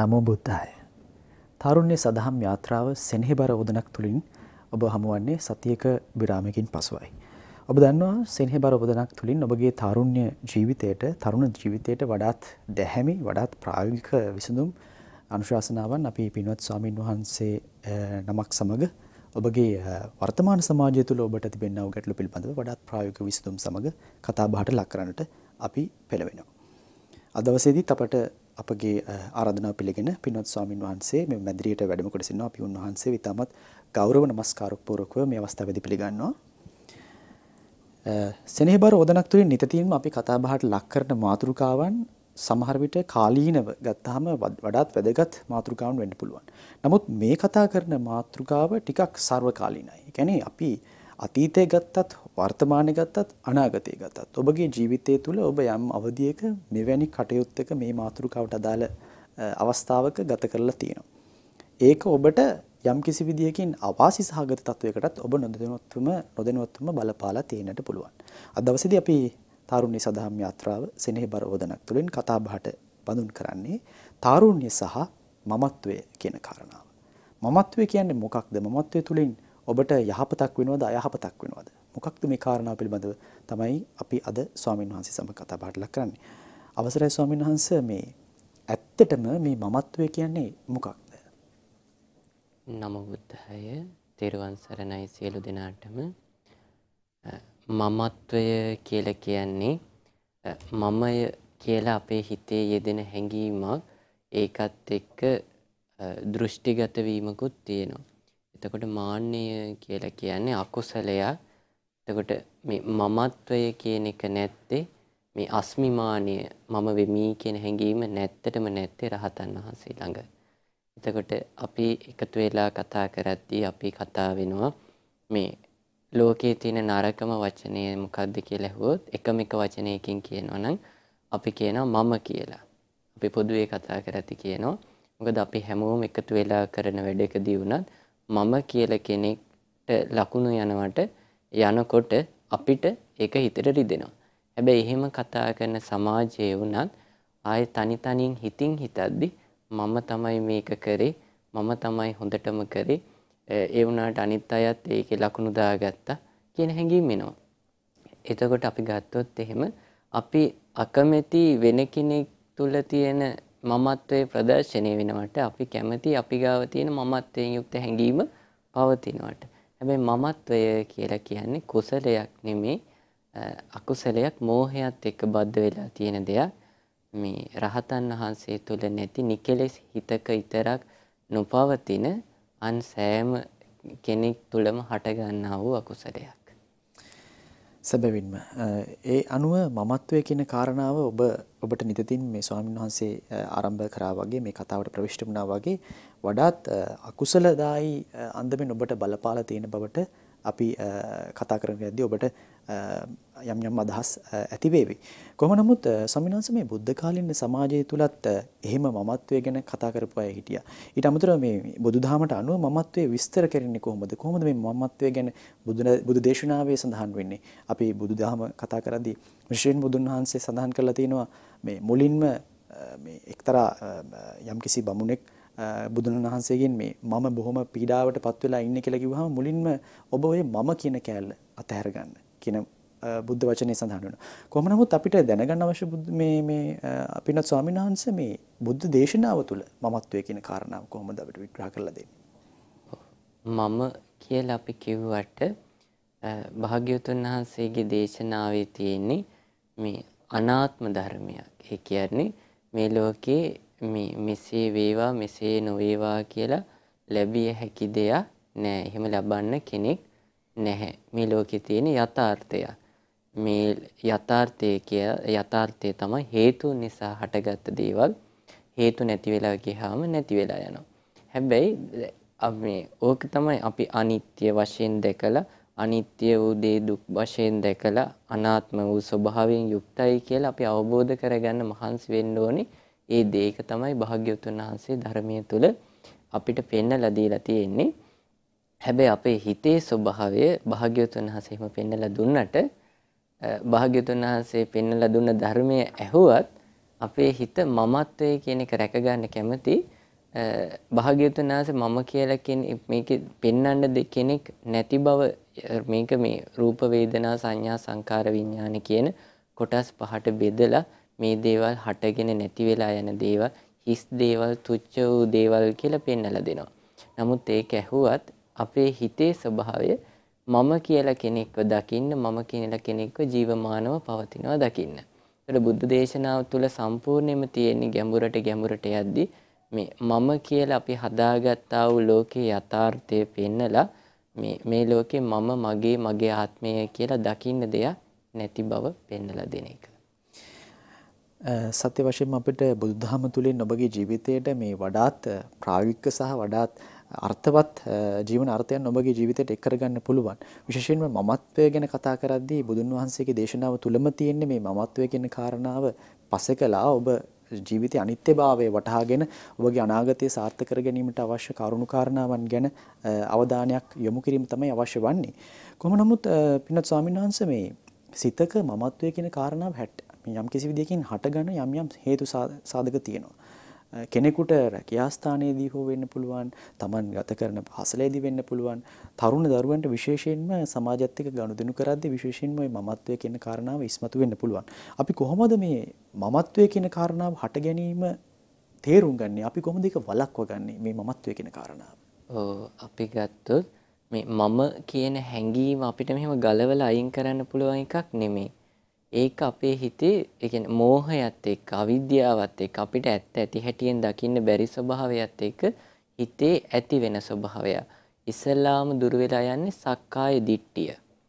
නමෝ බුද්ධාය. තාරුණ්‍ය සදහම් යාත්‍රාව සෙනෙහබර ඔබදනක් තුලින් ඔබ හමුවන්නේ සතියක විරාමයකින් පසුවයි. ඔබ දන්නවා සෙනෙහබර ඔබදනක් තුලින් ඔබගේ තාරුණ්‍ය ජීවිතයට, තරුණ ජීවිතයට වඩාත් දැහැමි, වඩාත් ප්‍රායෝගික විසඳුම් අනුශාසනාවන් අපි පින්වත් ස්වාමින් වහන්සේ නමක් සමග ඔබගේ වර්තමාන සමාජය තුළ ඔබට තිබෙනා ගැටලු පිළිබඳව වඩාත් ප්‍රායෝගික විසඳුම් සමග කතා බහට ලක් කරන්නට අපි පෙළවෙනවා. අද දවසේදීත් අපට අපගේ ආරාධනාව පිළිගෙන පින්වත් ස්වාමින් වහන්සේ මේ මැදිරියට වැඩම කොට සිටිනවා. අපි උන්වහන්සේ විතාමත් ගෞරව නමස්කාර පූර්වකව මේ අවස්ථාවේදී පිළිගන්නවා. සෙනෙහබර ඔබදනක් තුලින් නිතින්ම අපි කතා බහට ලක් කරන මාතෘකාවන් සමහර විට කාලීනව ගත්තාම වඩාත් වැදගත් මාතෘකාවන් වෙන්න පුළුවන්. නමුත් මේ කතා කරන මාතෘකාව ටිකක් සර්වකාලීනයි. ඒ කියන්නේ අපි අතීතයේ ගත්තත්, වර්තමානයේ ගත්තත්, අනාගතයේ ගත්තත් ඔබගේ ජීවිතය තුළ ඔබ යම් අවධියක මෙවැනි කටයුත්තක මේ මාතෘකාවට අදාළ අවස්ථාවක ගත කරලා තියෙනවා. ඒක ඔබට යම් කිසි විදියකින් අවාසි සහගත තත්වයකටත් ඔබ නොදැනුවත්වම බලපාලා තියෙන්නට පුළුවන්. අද දවසේදී අපි තාරුණ්‍ය සදහම් යාත්‍රාව සෙනෙහබර ඔබදනක් තුළින් කතා බහට බඳුන් කරන්නේ තාරුණ්‍ය සහ මමත්වය කියන කාරණාව. මමත්වය කියන්නේ මොකක්ද? මමත්වය තුළින් ඔබට යහපතක් වෙනවද අයහපතක් වෙනවද? මොකක්ද මේ කාරණාව පිළිබඳව තමයි අපි අද ස්වාමීන් වහන්සේ සමග කතා බහට ලක් කරන්නේ. අවසරයි ස්වාමීන් වහන්සේ, මේ ඇත්තටම මේ මමත්වය කියන්නේ මොකක්ද? නමෝ බුද්ධාය. තෙරුවන් සරණයි සියලු දෙනාටම. මමත්වය කියලා කියන්නේ මමය කියලා අපේ හිතේ යෙදෙන හැඟීමක්, ඒකත් එක්ක දෘෂ්ටිගත වීමකුත් තියෙනවා. එතකොට මාන්නය කියලා කියන්නේ අකුසලයක්. එතකොට මේ මමත්වය කියන එක නැත්තේ මේ අස්මිමානය, මම වෙමි කියන හැඟීම නැත්තටම නැත්තේ රහතන් වහන්සේ ළඟ. එතකොට අපි එකතු වෙලා කතා කරද්දී අපි කතා වෙනවා මේ ලෝකයේ තියෙන නරකම වචනය මොකක්ද කියලා ඇහුවොත් එකම එක වචනයකින් කියනවා නම් අපි කියනවා මම කියලා. අපි පොදුවේ කතා කරද්දී කියනවා. මොකද අපි හැමෝම එකතු වෙලා කරන වැඩකදී වුණත් මම කියලා කෙනෙක්ට ලකුණු යනකොට අපිට ඒක හිතට රිදෙනවා. හැබැයි එහෙම කතා කරන සමාජයේ වුණත් ආයේ තනියෙන් හිතද්දි මම තමයි මේක කරේ, මම තමයි හොඳටම කරේ, ඒ වුණාට අනිත් අයත් ඒකේ ලකුණු දාගත්තා කියන හැඟීම් එනවා. එතකොට අපි ගත්තොත් එහෙම අපි අකමැති වෙන කෙනෙක් තුල තියෙන මමත්වයේ ප්‍රදර්ශනය වෙනවට අපි කැමති අපි ගාව තියෙන මමත්වයෙන් යුක්ත හැඟීම පවතිනවට. හැබැයි මමත්වය කියලා කියන්නේ කුසලයක් නෙමේ, අකුසලයක්, මෝහයත් එක්ක බද්ධ වෙලා තියෙන දෙයක්. මේ රහතන් වහන්සේ තුල නැති නිකලෙස් හිතක විතරක් නොපවතින අන් සෑම කෙනෙක් තුලම හට ගන්නා වූ අකුසලයක්. සැබවින්ම ඒ අනුව මමත්වය කියන කාරණාව ඔබට නිතින් මේ ස්වාමීන් වහන්සේ ආරම්භ කරා වගේ, මේ කතාවට ප්‍රවිෂ්ඨ වුණා වගේ වඩාත් අකුසලදායි අන්දමින් ඔබට බලපාලා තියෙන බවට අපි කතා කරනදී ඔබට යම් අදහස් ඇති වේවි. කොහොම නමුත් ස්වාමීන් වහන්සේ මේ බුද්ධ කාලීන සමාජය තුලත් එහෙම මමත්වය ගැන කතා කරපු අය හිටියා. ඊට අමතරව මේ බුදුදහමට අනුව මමත්වය විස්තර කරන්නේ කොහොමද? කොහොමද මේ මමත්වය ගැන බුදු දේශනාවේ සඳහන් වෙන්නේ? අපි බුදුදහම කතා කරද්දී විශේෂයෙන් බුදුන් වහන්සේ සඳහන් කරලා තියෙනවා මේ මුලින්ම මේ එක්තරා යම්කිසි බමුණෙක් බුදුන් වහන්සේගෙන් මේ මම බොහොම පීඩාවට පත් වෙලා ඉන්නේ කියලා කිව්වහම මුලින්ම ඔබ ඔය මම කියන කෑල්ල අතහැර ගන්න කියන බුද්ධ වචනේ සඳහන් වෙනවා. කොහොම නමුත් අපිට දැනගන්න අවශ්‍ය මේ අපිනත් ස්වාමීන් වහන්සේ මේ බුද්ධ දේශනාව තුළ මමත්වය කියන කාරණාව කොහොමද අපිට විග්‍රහ කරලා දෙන්නේ? මම කියලා අපි කිව්වට භාග්‍යවතුන් වහන්සේගේ දේශනාවේ තියෙන්නේ මේ අනාත්ම ධර්මයක්. ඒ කියන්නේ මේ ලෝකේ මෙසේ වේවා මෙසේ නොවේවා කියලා ලැබිය හැකි දෙයක් නෑ. එහෙම ලබන්න කෙනෙක් නැහැ. මේ ලෝකේ තියෙන යථාර්ථය. මේ යථාර්ථය තමයි හේතු නිසා හටගත්ත දේවල්. හේතු නැති වෙලා ගියාම නැති වෙලා යනවා. හැබැයි ඕක තමයි අපි අනිත්‍ය වශයෙන් දැකලා, අනිත්‍ය වූ දේ දුක් වශයෙන් දැකලා, අනාත්ම වූ ස්වභාවයෙන් යුක්තයි කියලා අපි අවබෝධ කරගන්න මහන්සි වෙන්න ඕනේ. ඒ දේක තමයි භාග්‍යවතුන් වහන්සේ ධර්මයේ තුල අපිට පෙන්නලා දීලා තියෙන්නේ. හැබැයි අපේ හිතේ ස්වභාවය භාග්‍යවතුන් වහන්සේ හිම පෙන්නලා දුන්නට භාග්‍යවතුන් වහන්සේ පෙන්නලා දුන්න ධර්මයේ ඇහුවත් අපේ හිත මමත්වයේ කියන එක රැක ගන්න කැමති. භාග්‍යවතුන් වහන්සේ මම කියලා කෙනෙක් මේකේ පෙන්වන්න කෙනෙක් නැති බව මේක මේ රූප වේදනා සංඥා සංකාර විඥාන කියන කොටස් පහට බෙදලා මේ දේවල් හටගෙන නැති වෙලා යන දේවල් හිස් දේවල් තුච්ච වූ දේවල් කියලා පෙන්වලා දෙනවා. නමුත් ඒක ඇහුවත් අපේ හිතේ ස්වභාවය මම කියලා කෙනෙක්ව දකින්න මම කියලා කෙනෙක්ව ජීවමානව පවතිනවා දකින්න. ඒතර බුද්ධ දේශනාව තුළ සම්පූර්ණයෙන්ම තියෙන ගැඹුරට යද්දී මේ මම කියලා අපි හදාගත්තා වූ ලෝකේ යථාර්ථය පෙන්නලා මේ ලෝකේ මම මගේ ආත්මය කියලා දකින්න දෙයක් නැති බව පෙන්නලා දෙන එක. සත්‍ය වශයෙන්ම අපිට බුදුදහම තුළින් ඔබගේ ජීවිතයට මේ වඩාත් ප්‍රායෝගික සහ වඩාත් අර්ථවත් ජීවන අර්ථයන් ඔබගේ ජීවිතයට එක් කරගන්න පුළුවන්. විශේෂයෙන්ම මමත්වය ගැන කතා කරද්දී බුදුන් වහන්සේගේ දේශනාව තුළම තියෙන්නේ මේ මමත්වය කියන කාරණාව පසෙකලා ඔබ ජීවිතයේ අනිත්‍යභාවය වටහාගෙන ඔබගේ අනාගතය සාර්ථක කර ගැනීමට අවශ්‍ය කරුණු කාරණාවන් ගැන අවධානයක් යොමු කිරීම තමයි අවශ්‍ය වන්නේ. කොහොම නමුත් පින්වත් ස්වාමීන් වහන්සේ මේ සිතක මමත්වය කියන කාරණාව යම් කිසි විදියකින් හටගන්න යම් හේතු සාධක තියෙනවා. කෙනෙකුට රැකියා ස්ථානයේදී හෝ වෙන්න පුළුවන්, Taman ගත කරන පාසලේදී වෙන්න පුළුවන්, තරුණ දරුවන්ට විශේෂයෙන්ම සමාජයත් එක්ක ගනුදෙනු කරද්දී විශේෂයෙන්ම මේ මමත්වය කියන කාරණාව ඉස්මතු වෙන්න පුළුවන්. අපි කොහොමද මේ මමත්වය කියන කාරණාව හට ගැනීම තේරුම් ගන්නේ? අපි කොහොමද ඒක වළක්ව ගන්නේ මේ මමත්වය කියන කාරණාව? අපි ගත්තොත් මේ මම කියන හැඟීම අපිට මෙහෙම ගලවලා අයින් කරන්න පුළුවන් එකක් නෙමෙයි. ඒක අපේ හිතේ ඒ කියන්නේ මෝහයත් එක්ක අවිද්‍යාවත් එක්ක අපිට ඇත්ත ඇති හැටියෙන් දකින්න බැරි ස්වභාවයත් එක්ක හිතේ ඇති වෙන ස්වභාවය. ඉස්සලාම දුර වෙලා යන්නේ සක්කාය දිට්ඨිය.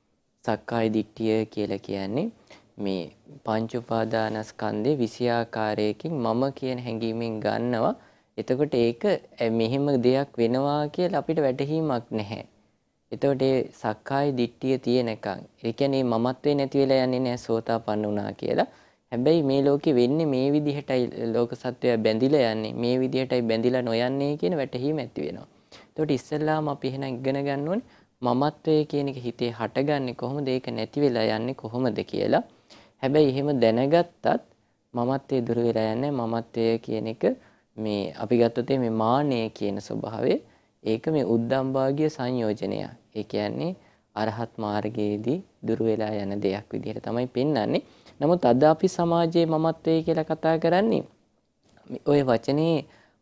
සක්කාය දිට්ඨිය කියලා කියන්නේ මේ පංච උපාදානස්කන්ධේ 20 ආකාරයකින් මම කියන හැඟීමෙන් ගන්නවා. එතකොට ඒක මෙහෙම දෙයක් වෙනවා කියලා අපිට වැටහීමක් නැහැ. එතකොට ඒ සක්කාය දිට්ඨිය තියෙනකන් ඒ කියන්නේ මමත්වේ නැති වෙලා යන්නේ නැහැ සෝතාපන්න වුණා කියලා. හැබැයි මේ ලෝකෙ වෙන්නේ මේ විදිහටයි ලෝක සත්වය බැඳිලා යන්නේ මේ විදිහටයි බැඳිලා නොයන්නේ කියන වැටහීම ඇති වෙනවා. එතකොට ඉස්සෙල්ලාම අපි එහෙනම් ඉගෙන ගන්න ඕනේ මමත්වය කියන එක හිතේ හටගන්නේ කොහොමද ඒක නැති වෙලා යන්නේ කොහොමද කියලා. හැබැයි එහෙම දැනගත්තත් මමත්වයේ දුර වෙලා යන්නේ මමත්වය කියන එක මේ අපි ගත්තොත් මේ මානය කියන ස්වභාවය ඒක මේ උද්දම්භාගිය සංයෝජනය. ඒ කියන්නේ අරහත් මාර්ගයේදී දුර වෙලා යන දෙයක් විදිහට තමයි පෙන්වන්නේ. නමුත් අද අපි සමාජයේ මමත්වයේ කියලා කතා කරන්නේ ওই වචනේ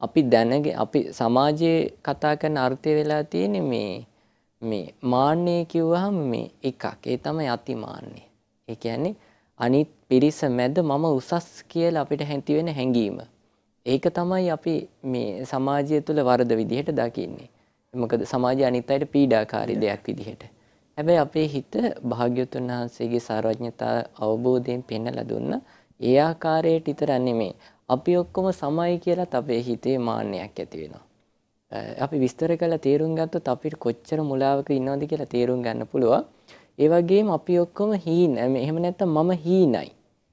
අපි සමාජයේ කතා කරන අර්ථය වෙලා තියෙන්නේ මේ මාන්නය කිව්වහම මේ එකක්. ඒ තමයි අතිමාන්නය. ඒ කියන්නේ අනිත් පිරිස මැද මම උසස් කියලා අපිට හැති වෙන හැඟීම. ඒක තමයි අපි මේ සමාජය තුළ වරද විදිහට දකින්නේ. මොකද සමාජය අනිත් අයට පීඩාකාරී දෙයක් විදිහට. හැබැයි අපේ හිත භාග්‍යවතුන් වහන්සේගේ සර්වඥතා අවබෝධයෙන් පෙන්වලා දුන්න ඒ ආකාරයට විතර නෙමෙයි. අපි ඔක්කොම සමයි කියලාත් අපේ හිතේ මාන්නයක් ඇති වෙනවා. අපි විස්තර කරලා තේරුම් ගත්තොත් අපිට කොච්චර මුලාවක ඉන්නවද කියලා තේරුම් ගන්න පුළුවන්. ඒ වගේම අපි ඔක්කොම එහෙම නැත්නම් මම හීනයි.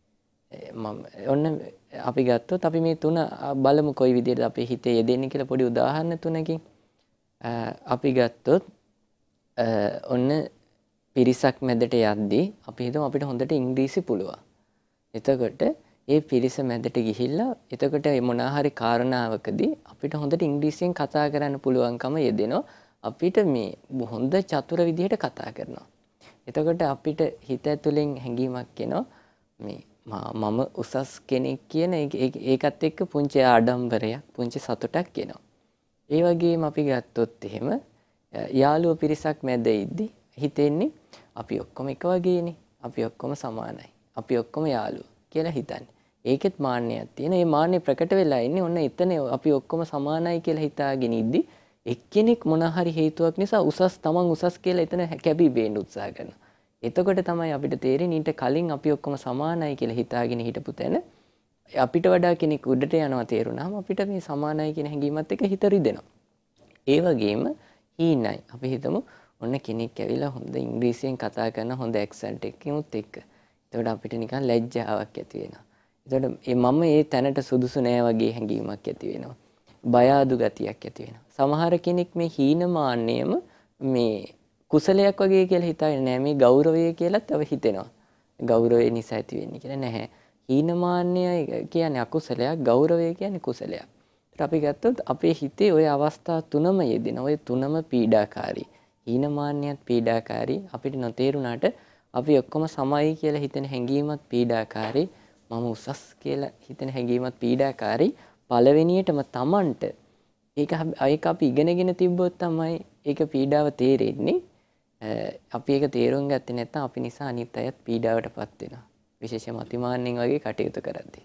ඔන්න අපි ගත්තොත් අපි මේ තුන බලමු කොයි විදිහට අපේ හිතේ යෙදෙන්නේ කියලා පොඩි උදාහරණ තුනකින්. අපි ගත්තොත් ඔන්න පිරිසක් මැදට යද්දී අපි හිතමු අපිට හොඳට ඉංග්‍රීසි පුළුවන්. එතකොට ඒ පිරිස මැදට ගිහිල්ලා එතකොට මොනවා හරි කාරණාවකදී අපිට හොඳට ඉංග්‍රීසියෙන් කතා කරන්න පුළුවන්කම යෙදෙනවා. අපිට මේ හොඳ චතුර විදිහට කතා කරනවා. එතකොට අපිට හිත ඇතුලෙන් හැඟීමක් එනවා මේ මම උසස් කෙනෙක් කියන ඒකත් එක්ක පුංචි ආඩම්බරයක් පුංචි සතුටක් එනවා. ඒ වගේම අපි ගත්තොත් එහෙම යාළුවෝ පිරිසක් මැද ඉද්දි හිතෙන්නේ අපි ඔක්කොම එක වගේනේ. අපි ඔක්කොම සමානයි. අපි ඔක්කොම යාළුවෝ කියලා හිතන්නේ. ඒකෙත් මාන්නයක් තියෙන. ඒ මාන්නේ ප්‍රකට වෙලා ඉන්නේ ඔන්න එතන අපි ඔක්කොම සමානයි කියලා හිතාගෙන ඉද්දි එක්කෙනෙක් මොන හරි හේතුවක් නිසා තමන් උසස් කියලා එතන කැබී බේන්න උත්සාහ කරනවා. එතකොට තමයි අපිට තේරෙන්නේ ඊට කලින් අපි ඔක්කොම සමානයි කියලා හිතාගෙන හිටපු තැන අපිට වඩා කෙනෙක් උඩට යනවා තේරුණාම අපිට මේ සමානයි කියන හැඟීමත් එක්ක හිත රිදෙනවා. ඒ වගේම හීනයි. අපි හිතමු ඔන්න කෙනෙක් ඇවිල්ලා හොඳ ඉංග්‍රීසියෙන් කතා කරන හොඳ ඇක්සන්ට් එකකිනුත් එක්ක. එතකොට අපිට නිකන් ලැජ්ජාවක් ඇති වෙනවා. එතකොට මම ඒ තැනට සුදුසු නෑ වගේ හැඟීමක් ඇති වෙනවා. බය අඩු ගතියක් ඇති වෙනවා. සමහර කෙනෙක් මේ හීනමාන්නයම මේ කුසලයක් වගේ කියලා හිතන්නේ නෑ. මේ ගෞරවය කියලාත් තව හිතෙනවා. ගෞරවය නිසා ඇති වෙන්නේ කියලා නැහැ. හීනමාන්නය කියන්නේ අකුසලයක්, ගෞරවය කියන්නේ කුසලයක්. අපි ගත්තොත් අපේ හිතේ ওই අවස්ථා තුනම යෙදෙන. ওই තුනම පීඩාකාරී. හීනමාන්‍යත් පීඩාකාරී. අපිට නොතේරුණාට අපි ඔක්කොම සමයි කියලා හිතෙන හැඟීමත් පීඩාකාරී. මම උසස් කියලා හිතෙන හැඟීමත් පීඩාකාරී. පළවෙනියටම Tamanට ඒක අපි ඉගෙනගෙන තිබ්බොත් තමයි ඒක පීඩාව තේරෙන්නේ. අපි ඒක තේරුම් ගත්තේ නැත්නම් අපි නිසා අනිත් අයත් පීඩාවටපත් වෙනවා. විශේෂයෙන්ම අතිමාන්නෙන් වගේ කටයුතු කරද්දී.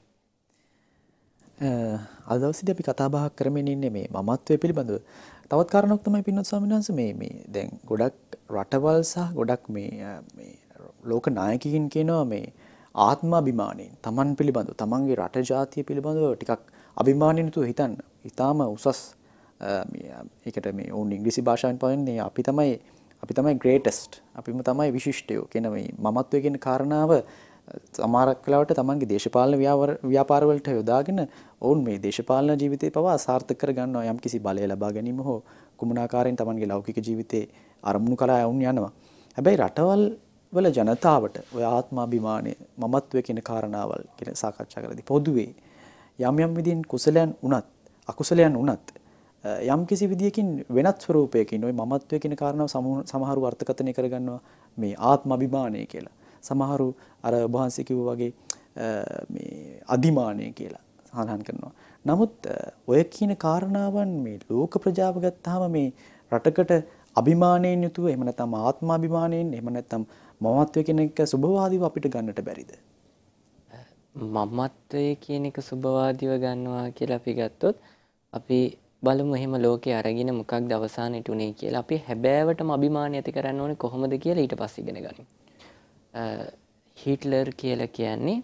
අද දවසේදී අපි කතා බහක් කරමින් ඉන්නේ මේ මමත්වයේ පිළිබඳව. තවත් කාරණාවක් තමයි පින්වත් ස්වාමීන් වහන්සේ මේ දැන් ගොඩක් රටවල් සහ ගොඩක් මේ ලෝක නායකයින් කියනවා මේ ආත්මාභිමානයෙන් Taman පිළිබඳව Tamanගේ රට ජාතිය පිළිබඳව ටිකක් අභිමානින් යුතුව හිතන්න. ඊටාම උසස් ඒකට මේ ඕන් ඉංග්‍රීසි භාෂාවෙන් පවෙන්නේ අපි තමයි greatest. අපිම තමයි විශිෂ්ටයෝ කියන මේ මමත්වයේ කියන කාරණාව සමහරක් වෙලාවට තමන්ගේ දේශපාලන ව්‍යාපාර වලට යොදාගෙන ඔවුන් මේ දේශපාලන ජීවිතේ පවා සාර්ථක කර ගන්නවා යම්කිසි බලය ලබා ගැනීම හෝ කුමනාකාරයෙන් තමන්ගේ ලෞකික ජීවිතේ අරමුණු කරා වුන් යනවා. හැබැයි රටවල් වල ජනතාවට ඔය ආත්මාභිමානය මමත්වයේ කියන කාරණාවල් කියන සාකච්ඡා කරද්දී පොදුවේ යම් විදිහින් කුසලයන් උනත් අකුසලයන් උනත් යම්කිසි විදියකින් වෙනත් ස්වරූපයකින් ওই මමත්වයේ කියන කාරණාව සමහරු අර්ථකථනය කරගන්නවා මේ ආත්මාභිමානය කියලා. සමහරු අර වහන්සේ කිව්වා වගේ මේ අධිමානය කියලා සඳහන් කරනවා. නමුත් ඔය කියන කාරණාවන් මේ ලෝක ප්‍රජාව ගත්තාම මේ රටකට අභිමානයෙන් යුතුව එහෙම නැත්නම් ආත්මාභිමානයෙන් එහෙම නැත්නම් මමත්වයේ කියන එක සුභවාදීව අපිට ගන්නට බැරිද? මමත්වයේ කියන එක සුභවාදීව ගන්නවා කියලා අපි ගත්තොත් අපි බලමු එහෙම ලෝකේ අරගෙන මොකක්ද අවසානයේ උනේ කියලා. අපි හැබෑවටම අභිමානය ඇති කරන්න ඕනේ කොහොමද කියලා ඊට පස්සේ ඉගෙන ගනිමු. හිට්ලර් කියලා කියන්නේ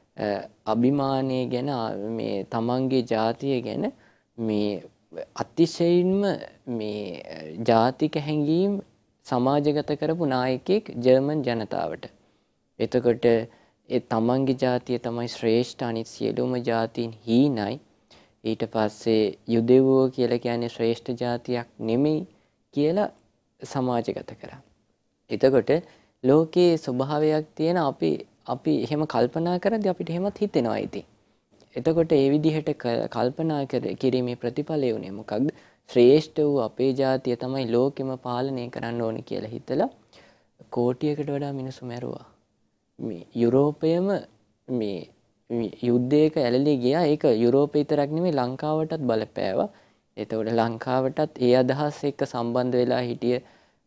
අභිමානය ගැන මේ තමන්ගේ ජාතිය ගැන මේ අතිශයින්ම මේ ජාතික හැඟීම් සමාජගත කරපු නායකයෙක් ජර්මන් ජනතාවට. එතකොට ඒ තමන්ගේ ජාතිය තමයි ශ්‍රේෂ්ඨ අනිත් සියලුම ජාතීන් හීනයි. ඊට පස්සේ යුදෙව්වෝ කියලා කියන්නේ ශ්‍රේෂ්ඨ ජාතියක් නෙමෙයි කියලා සමාජගත කරා. එතකොට ලෝකයේ ස්වභාවයක් තියෙන අපි එහෙම කල්පනා කරද්දී අපිට එහෙමත් හිතෙනවා ඉතින්. එතකොට ඒ විදිහට කල්පනා කිරීමේ ප්‍රතිඵලය උනේ මොකක්ද? ශ්‍රේෂ්ඨ වූ අපේ ජාතිය තමයි ලෝකෙම පාලනය කරන්න ඕනේ කියලා හිතලා කෝටියකට වඩා මිනිස්සු මැරුවා. මේ යුරෝපයේම මේ යුද්ධයක ඇලලි ගියා. ඒක යුරෝපේ විතරක් නෙමෙයි ලංකාවටත් බලපෑවා. එතකොට ලංකාවටත් ඒ අදහස් එක්ක සම්බන්ධ වෙලා හිටිය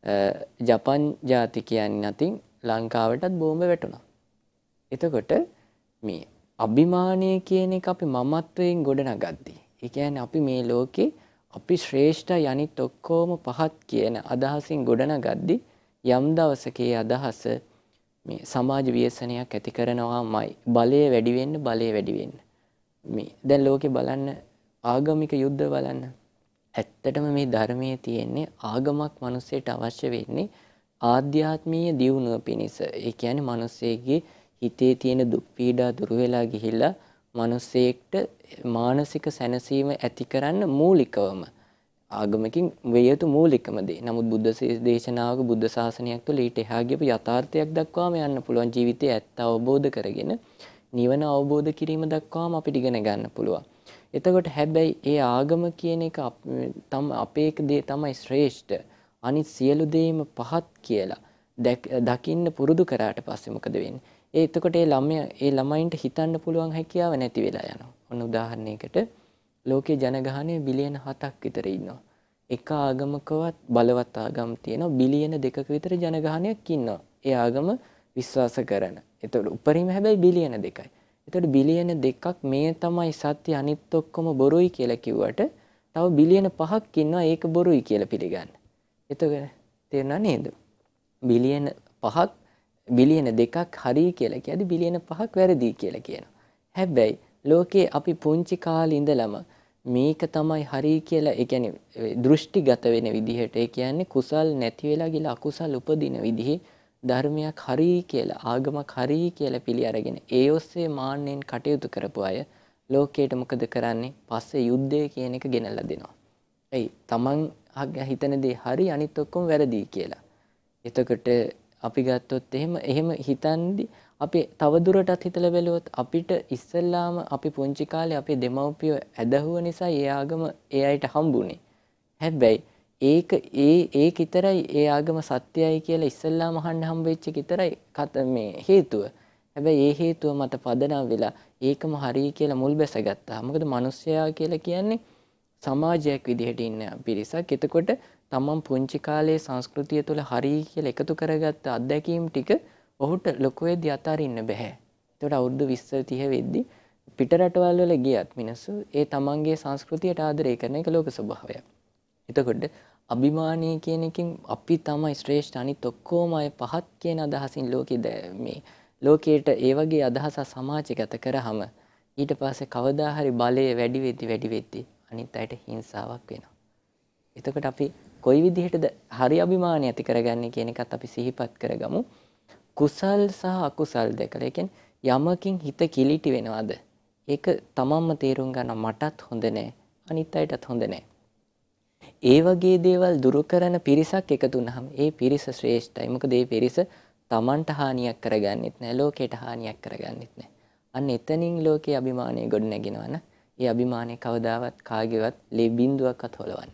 ජපන් ජාතිකයන් අතින් ලංකාවටත් බෝම්බ වැටුණා. එතකොට මේ අභිමානය කියන එක අපි මමත්වයෙන් ගොඩනගද්දී. ඒ කියන්නේ අපි මේ ලෝකේ අපි ශ්‍රේෂ්ඨයි අනිත් ඔක්කොම පහත් කියන අදහසින් ගොඩනගද්දී යම් දවසක ඒ අදහස මේ සමාජ ව්‍යසනයක් ඇති කරනවාමයි. බලය වැඩි වෙන්න. මේ දැන් ලෝකේ බලන්න ආගමික යුද්ධ බලන්න. ඇත්තටම මේ ධර්මයේ තියෙන්නේ ආගමක් මිනිස්සෙට අවශ්‍ය වෙන්නේ ආධ්‍යාත්මීය දියුණුව පිණිස. ඒ කියන්නේ මිනිස්සෙගේ හිතේ තියෙන දුක් පීඩා දුරු වෙලා ගිහිල්ලා මිනිස්සෙක්ට මානසික සැනසීම ඇති කරන්න මූලිකවම ආගමකින් වේ යුතු මූලිකම දේ. නමුත් බුද්ධ දේශනාවක බුද්ධ ශාසනයක් තුළ ඊට එහා ගියපු යථාර්ථයක් දක්වාම යන්න පුළුවන්. ජීවිතයේ ඇත්ත අවබෝධ කරගෙන නිවන අවබෝධ කිරීම දක්වාම අපිට ඉගෙන ගන්න පුළුවන්. එතකොට හැබැයි ඒ ආගම කියන එක අපේ දේ තමයි ශ්‍රේෂ්ඨ. අනිත් සියලු දේම පහත් කියලා දකින්න පුරුදු කරාට පස්සේ මොකද වෙන්නේ? එතකොට ඒ ළමයින්ට හිතන්න පුළුවන් හැකියාව නැති වෙලා යනවා. ඔන්න උදාහරණයකට ලෝකේ ජනගහනය බිලියන 7ක් විතර ඉන්නවා. එක ආගමකවත් බලවත් ආගම් තියෙනවා බිලියන 2ක විතර ජනගහනයක් ඉන්නවා. ඒ ආගම විශ්වාස කරන. එතකොට උපරිම හැබැයි බිලියන 2යි. එතකොට බිලියන 2ක් මේ තමයි සත්‍ය අනිත් ඔක්කොම බොරුයි කියලා කිව්වට තව බිලියන 5ක් ඉන්නවා ඒක බොරුයි කියලා පිළිගන්න. එතකොට තේරුණා නේද? බිලියන 5ක් බිලියන 2ක් හරි කියලා කියද්දි බිලියන 5ක් වැරදි කියලා කියනවා. හැබැයි ලෝකේ අපි පුංචි කාලේ ඉඳලම මේක තමයි හරි කියලා ඒ කියන්නේ දෘෂ්ටිගත වෙන විදිහට ඒ කියන්නේ කුසල් නැති වෙලා ගිහලා අකුසල් උපදින විදිහේ ධර්මයක් හරි කියලා ආගමක් හරි කියලා පිළි අරගෙන ඒ ඔස්සේ මාන්නෙන් කටයුතු කරපු අය ලෝකයට මොකද කරන්නේ? පස්සේ යුද්ධය කියන එක ගෙනල්ලා දෙනවා. එයි තමන් හිතන දේ හරි අනිත් ඔක්කොම වැරදි කියලා. එතකොට අපි ගත්තොත් එහෙම හිතන්දි අපි තවදුරටත් හිතලා බැලුවොත් අපිට ඉස්සෙල්ලාම අපි පුංචි කාලේ අපේ දෙමව්පියෝ ඇදහුව නිසා ඒ ආගම ඒ අයට හම්බුනේ. හැබැයි ඒක විතරයි ඒ ආගම සත්‍යයි කියලා ඉස්සෙල්ලාම අහන්න හම්බෙච්ච විතරයි මේ හේතුව. හැබැයි ඒ හේතුව මත පදනම් වෙලා ඒකම හරි කියලා මුල් බැසගත්තා. මොකද මිනිස්සයා කියලා කියන්නේ සමාජයක් විදිහට ඉන්න පිරිසක්. එතකොට තමන් පුංචි කාලේ සංස්කෘතිය තුළ හරි කියලා එකතු කරගත්ත අත්දැකීම් ටික ඔහුට ලොකු වෙද්දී අතාරින්න බෑ. ඒකට අවුරුදු 20 30 වෙද්දී පිට රටවල් වල ගියත් මිනිස්සු ඒ තමන්ගේ සංස්කෘතියට ආදරය කරන එක ලෝක ස්වභාවයක්. එතකොට අභිමානය කියන එකෙන් අපි තමයි ශ්‍රේෂ්ඨ අනිත් ඔක්කොම අය පහත් කියන අදහසින් මේ ලෝකයට ඒ වගේ අදහස සමාජගත කරාම ඊට පස්සේ කවදා හරි බලය වැඩි වෙද්දී අනිත් අයට හිංසාවක් වෙනවා. එතකොට අපි කොයි විදිහටද හරි අභිමානය ඇති කරගන්නේ කියන එකත් අපි සිහිපත් කරගමු. කුසල් සහ අකුසල් දෙකල. ඒ කියන්නේ යමකින් හිත කිලිටි වෙනවද? ඒක තමන්ම තේරුම් ගන්න මටත් හොඳ නෑ. අනිත් අයටත් හොඳ නෑ. ඒ වගේ දේවල් දුරු කරන පිරිසක් එකතු වුනහම ඒ පිරිස ශ්‍රේෂ්ඨයි. මොකද ඒ පිරිස තමන්ට හානියක් කරගන්නෙත් නෑ, ලෝකයට හානියක් කරගන්නෙත් නෑ. අන්න එතනින් ලෝකයේ අභිමානය ගොඩ නැගෙනවන ඒ අභිමානය කවදාවත් කාගේවත් ලේ බිඳුවක්වත් හොලවන්නේ.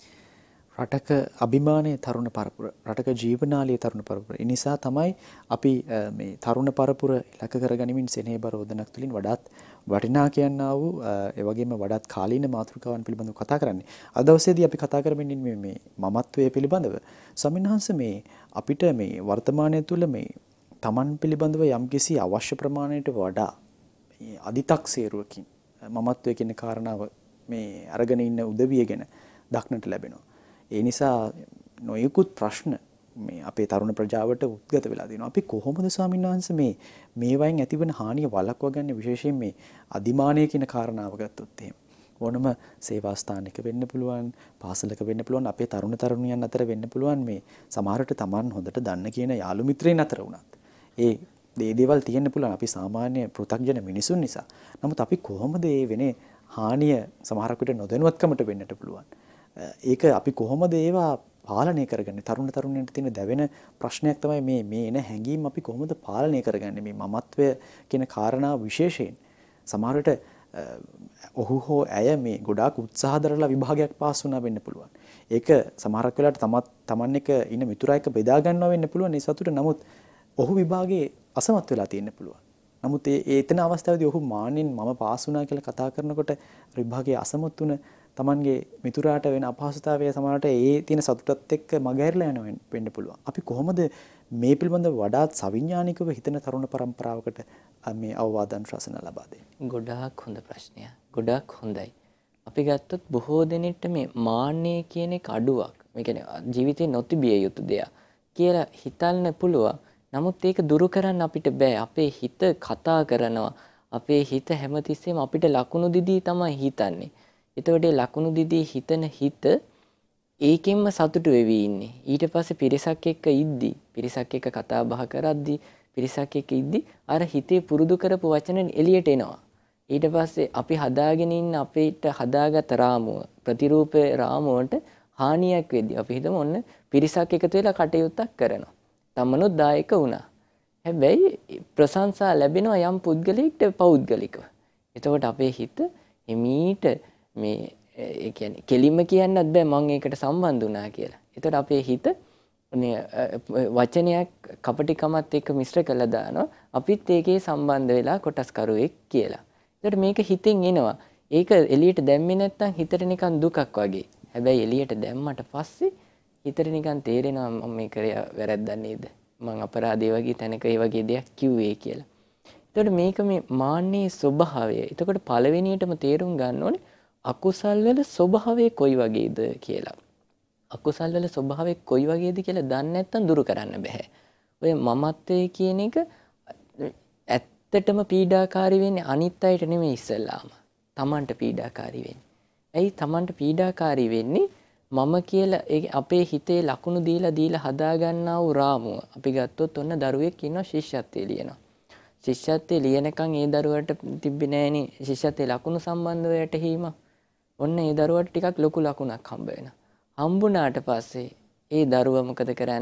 රටක අභිමානයේ තරුණ පරපුර, රටක ජීවනාලයේ තරුණ පරපුර. ඒ නිසා තමයි අපි මේ තරුණ පරපුර ඉලක්ක කරගනිමින් සෙනෙහබර වදනක් තුලින් වඩාත් වටිනා කියනා වූ ඒ වගේම වඩාත් කාලීන මාතෘකාවන් පිළිබඳව කතා කරන්නේ. අද දවසේදී අපි කතා කරමින් ඉන්නේ මේ මමත්වයේ පිළිබඳව. ස්වාමින්වහන්ස මේ අපිට මේ වර්තමානයේ තුල මේ Taman පිළිබඳව යම්කිසි අවශ්‍ය ප්‍රමාණයට වඩා මේ අදි탁සේරුවකින් මමත්වයේ කියන කාරණාව මේ අරගෙන ඉන්න උදවිය ගැන දක්නට ලැබෙනවා. ඒ නිසා නොයෙකුත් ප්‍රශ්න මේ අපේ තරුණ ප්‍රජාවට උද්ගත වෙලා තියෙනවා. අපි කොහොමද ස්වාමීන් වහන්සේ මේ වයින් ඇතිවන හානිය වළක්වා ගන්න, විශේෂයෙන් මේ අදිමානය කියන කාරණාව ගත්තොත් එහෙම. ඕනම සේවා ස්ථානයක වෙන්න පුළුවන්, පාසලක වෙන්න පුළුවන්, අපේ තරුණ තරුණියන් අතර වෙන්න පුළුවන්, මේ සමහරට Taman හොඳට දන්න කියන යාළු මිත්‍රයන් අතර වුණත්. ඒ දේවල් තියෙන්න පුළුවන් අපි සාමාන්‍ය පෘථග්ජන මිනිසුන් නිසා. නමුත් අපි කොහොමද මේ වෙන්නේ හානිය සමහරක් විට නොදැනුවත්කමට වෙන්නට පුළුවන්. ඒක අපි කොහොමද ඒවා පාලනය කරගන්නේ? තරුණ තරුණියන්ට තියෙන දැවෙන ප්‍රශ්නයක් තමයි මේ එන හැඟීම් අපි කොහොමද පාලනය කරගන්නේ? මේ මමත්වය කියන කාරණාව විශේෂයෙන් සමහරට ඔහු හෝ ඇය මේ ගොඩාක් උත්සාහ දරලා විභාගයක් පාස් වුණා වෙන්න පුළුවන්. ඒක සමහරක් වෙලාවට තමන් එක ඉන්න මිතුරා එක්ක බෙදා ගන්නවා වෙන්න පුළුවන්. ඒ සතුට නමුත් ඔහු විභාගයේ අසමත් වෙලා තියෙන්න පුළුවන්. නමුත් ඒතන අවස්ථාවේදී ඔහු මාන්නෙන් මම පාස් වුණා කියලා කතා කරනකොට විභාගයේ අසමත් වුණ තමන්ගේ මිතුරාට වෙන අපහසුතාවය සමහරට ඒ තියෙන සතුටත් එක්ක මගහැරලා යනවා වෙන්න පුළුවන්. අපි කොහොමද මේ පිළිබඳව වඩාත් සවිඥානිකව හිතන තරුණ පරම්පරාවකට මේ අවවාදන් ශාසන ලබා දෙන්නේ? ගොඩාක් හොඳ ප්‍රශ්නයක්. ගොඩාක් හොඳයි. අපි ගත්තොත් බොහෝ දෙනෙක්ට මේ මාන්නය කියන එක අඩුවක්. මේ කියන්නේ ජීවිතේ නොතිබිය යුතු දෙයක් කියලා හිතන්න පුළුවන්. නමුත් ඒක දුරු කරන්න අපිට බෑ. අපේ හිත කතා කරනවා. අපේ හිත හැමතිස්සෙම අපිට ලකුණු දිදී තමයි හිතන්නේ. එතකොට ලකුණු දිදී හිතන හිත ඒකෙන්ම සතුටු වෙවි ඉන්නේ. ඊට පස්සේ පිරිසක් එක්ක ඉද්දි, පිරිසක් එක්ක කතා බහ කරද්දි, පිරිසක් එක්ක ඉද්දි අර හිතේ පුරුදු කරපු වචන එළියට එනවා. ඊට පස්සේ අපි හදාගෙන ඉන්න අපිට හදාගත් රාමුව, ප්‍රතිරූපේ රාමුවට හානියක් වෙද්දී අපි හිතමු ඔන්න පිරිසක් එකතු වෙලා කටයුත්තක් කරනවා. තමනුත් දායක වුණා. හැබැයි ප්‍රශංසා ලැබෙනවා යම් පුද්ගලයෙක්ට පෞද්ගලිකව. එතකොට අපේ හිත එමීට මේ ඒ කියන්නේ කෙලින්ම කියන්නත් බෑ මම ඒකට සම්බන්ධ වුණා කියලා. එතකොට අපේ හිත වචනයක් කපටිකමත් එක්ක මිශ්‍ර කරලා දානවා. අපිත් ඒකේ සම්බන්ධ වෙලා කොටස්කරුවෙක් කියලා. එතකොට මේක හිතෙන් එනවා. ඒක එළියට දැම්මේ නැත්නම් හිතට නිකන් දුකක් වගේ. හැබැයි එළියට දැම්මට පස්සේ හිතට නිකන් තේරෙනවා මම මේ කරේ වැරද්දක් නේද? මං අපරාධය වගේ තැනක ඒ වගේ දෙයක් කිව්වේ කියලා. එතකොට මේක මේ මාන්නේ ස්වභාවය. එතකොට පළවෙනියටම තේරුම් ගන්න ඕනේ අකුසල් වල ස්වභාවය කොයි වගේද කියලා. අකුසල් වල ස්වභාවය කොයි වගේද කියලා දන්නේ නැත්නම් දුරු කරන්න බෑ. ඔය මමත්වයේ කියන එක ඇත්තටම පීඩාකාරී වෙන්නේ අනිත් අයට නෙමෙයි ඉස්සෙල්ලාම. Tamanට පීඩාකාරී වෙන්නේ. ඇයි Tamanට පීඩාකාරී වෙන්නේ? මම කියලා අපේ හිතේ ලකුණු දීලා හදා ගන්නා වූ රාමුව. අපි ගත්තොත් ඔන්න දරුවෙක් ඉන්නවා ශිෂ්‍යත්වයේ ලියනවා. ශිෂ්‍යත්වයේ ලියනකන් ඒ දරුවට තිබ්බේ නෑනේ ශිෂ්‍යත්වයේ ලකුණු සම්බන්ධව යටහීම. ඔන්න ඒ දරුවට ටිකක් ලොකු ලකුණක් හම්බ වෙනවා. හම්බුණාට පස්සේ ඒ දරුවා මොකද කරන්නේ?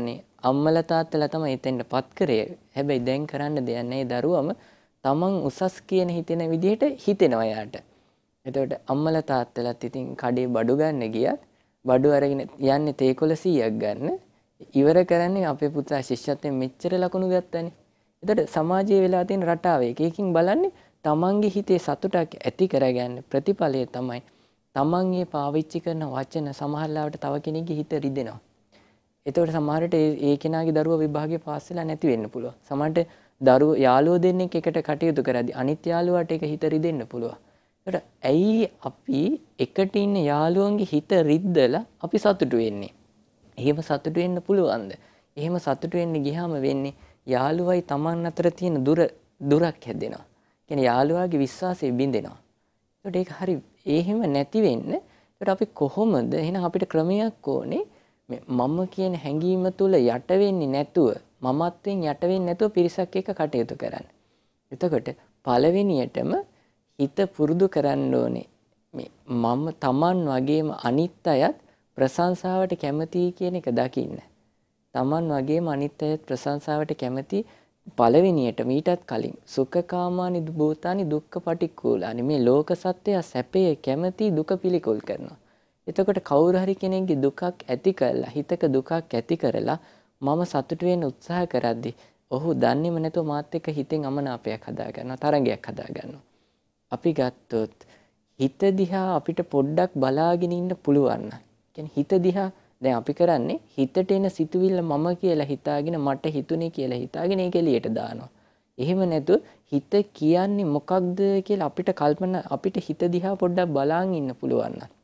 අම්මලා තාත්තලා තමයි එතෙන්ටපත් කරේ. හැබැයි දැන් කරන්න දෙයක් නැහැ. දරුවම තමන් උසස් කියන හිතෙන විදිහට හිතෙනවා යාට. එතකොට අම්මලා තාත්තලාත් ඉතින් කඩේ බඩු ගන්න ගියත් බඩු අරගෙන යන්නේ තේකොළ 100ක් ගන්න. ඉවර කරන්නේ අපේ පුතා ශිෂ්‍යත්වයෙන් මෙච්චර ලකුණු ගත්තානේ. එතකොට සමාජයේ වෙලා තියෙන රටාව එකකින් බලන්නේ තමන්ගේ හිතේ සතුටක් ඇති කරගන්න ප්‍රතිඵලය තමයි තමන්ගේ පාවිච්චි කරන වචන සමහරවිට තව කෙනෙක්ගේ හිත රිදෙනවා. එතකොට සමහරට ඒ කෙනාගේ දරුවා විභාගයේ පාස් වෙලා නැති වෙන්න පුළුවන්. සමහරට දරුවෝ යාළුවෝ දෙන්නෙක් එකට කටයුතු කරද්දී අනිත් යාළුවාට ඒක හිත රිදෙන්න පුළුවන්. ඒකට ඇයි අපි එකට ඉන්න යාළුවන්ගේ හිත රිද්දලා අපි සතුටු වෙන්නේ? එහෙම සතුටු වෙන්න පුළුවන්ද? එහෙම සතුටු වෙන්න ගියාම වෙන්නේ යාළුවයි Taman අතර තියෙන දුරක් හැදෙනවා. කියන්නේ යාළුවාගේ විශ්වාසය බිඳෙනවා. ඒකට ඒක හරි එහෙම නැති වෙන්න. ඒකට අපි කොහොමද එහෙනම් අපිට ක්‍රමයක් ඕනේ මම කියන හැඟීම තුල යට වෙන්නේ නැතුව මමත්වෙන් යට වෙන්නේ නැතුව පිරිසක් එක්ක කටයුතු කරන්න. එතකොට පළවෙනියටම හිත පුරුදු කරන්න ඕනේ මේ මම Taman වගේම අනිත් අයත් ප්‍රශංසාවට කැමතියි කියන එක දකින්න. Taman වගේම අනිත් අයත් ප්‍රශංසාවට කැමති පළවෙනියට මීටත් කලින් සුඛකාමානි භූතානි දුක්ඛ පටික්කුලානි මේ ලෝක සත්‍යය සැපේ කැමති දුක පිළිකුල් කරනවා. එතකොට කවුරු හරි කෙනෙක්ගේ දුකක් ඇති කරලා හිතක දුකක් ඇති කරලා මම සතුටු වෙන්න උත්සාහ කරද්දී ඔහු දන්නේම නැතුව මාත් එක්ක හිතෙන් අමනාපයක් හදා ගන්නවා තරංගයක් හදා ගන්නවා. අපි ගත්තොත් හිත දිහා අපිට පොඩ්ඩක් බලාගෙන ඉන්න පුළුවන් නම් කියන්නේ හිත දිහා දැන් අපි කරන්නේ හිතට එන සිතුවිල්ල මම කියලා හිතාගෙන මට හිතුනේ කියලා හිතාගෙන ඒක එළියට දානවා. එහෙම නැතුව හිත කියන්නේ මොකක්ද කියලා අපිට කල්පනා අපිට හිත දිහා පොඩ්ඩක් බලාගෙන ඉන්න පුළුවන් නම්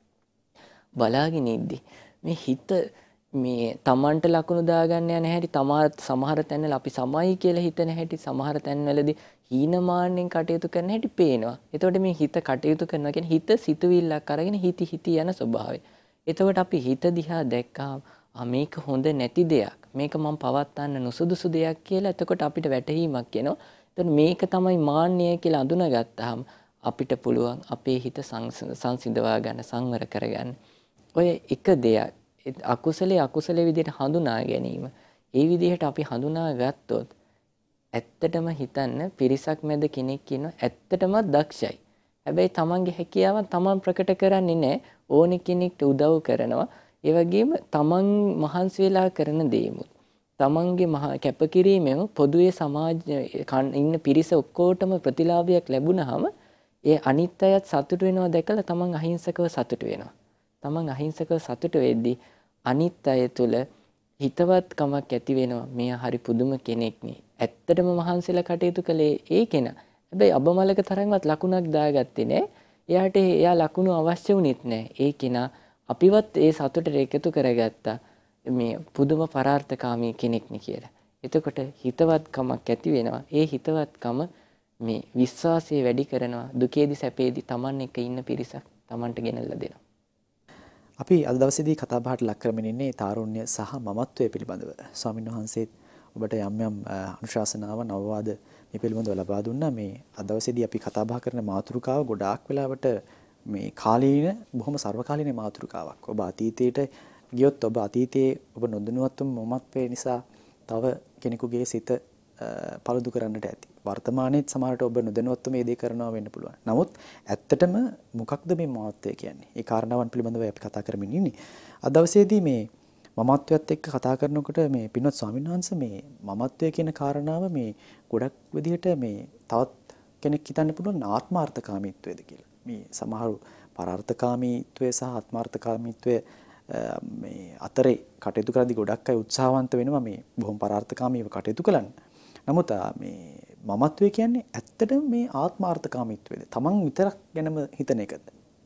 බලාගෙන ඉද්දි මේ හිත මේ Tamanට ලකුණු දාගන්න යන හැටි සමහර තැන්වල අපි සමයි කියලා හිතන හැටි සමහර තැන්වලදී හීනමාන්නෙන් කටයුතු කරන හැටි පේනවා. එතකොට මේ හිත කටයුතු කරනවා කියන්නේ හිත සිතුවිල්ලක් අරගෙන හිති යන ස්වභාවය. එතකොට අපි හිත දිහා දැක්කාම මේක හොඳ නැති දෙයක්. මේක මම පවත්වන්න නුසුදුසු දෙයක් කියලා එතකොට අපිට වැටහීමක් එනවා. එතකොට මේක තමයි මාන්නය කියලා අඳුනගත්තාම අපිට පුළුවන් අපේ හිත සංසිඳවා ගන්න සංවර කරගන්න. ඔය එක දෙයක් අකුසලයේ විදිහට හඳුනා ගැනීම. ඒ විදිහට අපි හඳුනා ගත්තොත් ඇත්තටම හිතන්න පිරිසක් මැද කෙනෙක් ඉන්නවා ඇත්තටම දක්ෂයි. හැබැයි තමන්ගේ හැකියාවන් තමන් ප්‍රකට කරන්නේ නැහැ. ඕනෙ කෙනෙක්ට උදව් කරනවා. ඒ වගේම තමන් මහන්සි වෙලා කරන දේමුත් තමන්ගේ කැපකිරීමෙන් පොදුවේ සමාජයේ ඉන්න පිරිස ඔක්කොටම ප්‍රතිලාභයක් ලැබුණාම ඒ අනිත් අයත් සතුට වෙනවා දැකලා තමන් අහිංසකව සතුට වෙනවා. තමන් අහිංසකව සතුට වෙද්දී අනිත් අය තුල හිතවත්කමක් ඇති වෙනවා. මෙයා හරි පුදුම කෙනෙක් නේ. ඇත්තටම මහන්සිලා කටයුතු කළේ ඒ කෙනා. හැබැයි අබමලක තරම්වත් ලකුණක් දාගත්තේ නෑ. එයාට එයා ලකුණු අවශ්‍ය වුණෙත් නෑ. ඒ කෙනා අපිවත් ඒ සතුටට එකතු කරගත්තා. මේ පුදුම පරාර්ථකාමී කෙනෙක් නේ කියලා. එතකොට හිතවත්කමක් ඇති වෙනවා. ඒ හිතවත්කම මේ විශ්වාසය වැඩි කරනවා. දුකේදී සැපේදී Taman එක ඉන්න පිරිසක් Tamanට ගෙනල්ලා දෙනවා. අපි අද දවසේදී කතා බහට ලක් කරමින් ඉන්නේ තාරුණ්‍ය සහ මමත්වයේ පිළිබඳව. ස්වාමීන් වහන්සේත් ඔබට යම් අනුශාසනාවන් අවවාද මේ පිළිබඳව ලබා දුන්නා. මේ අද දවසේදී අපි කතා බහ කරන මාතෘකාව ගොඩාක් වෙලාවට මේ කාලීන බොහොම සර්වකාලීන මාතෘකාවක්. ඔබ අතීතයට ගියොත් ඔබ අතීතයේ ඔබ නොදැනුවත්වම මමත්වයේ නිසා තව කෙනෙකුගේ සිත පළුදු කරන්නට ඇති. වර්තමානයේත් සමහරට ඔබ නොදැනුවත්වම මේ දේ කරනවා වෙන්න පුළුවන්. නමුත් ඇත්තටම මොකක්ද මේ මමත්වය කියන්නේ? ඒ කාරණාවන් පිළිබඳව අපි කතා කරමින් ඉන්නේ. අද දවසේදී මේ මමත්වයත් එක්ක කතා කරනකොට මේ පින්වත් ස්වාමීන් වහන්සේ මේ මමත්වය කියන කාරණාව මේ ගොඩක් විදිහට මේ තවත් කෙනෙක් හිතන්න පුළුවන් ආත්මාර්ථකාමීත්වයද කියලා. මේ සමහරු පරාර්ථකාමීත්වය සහ ආත්මාර්ථකාමීත්වය මේ අතරේ කටයුතු කරද්දී ගොඩක් අය උත්සාහවන්ත වෙනවා මේ බොහොම පරාර්ථකාමීව කටයුතු කරන්න. නමුත් මේ මමත්වය කියන්නේ ඇත්තටම මේ ආත්මාර්ථකාමීත්වයද? තමන් විතරක් ගැනම හිතන එකද?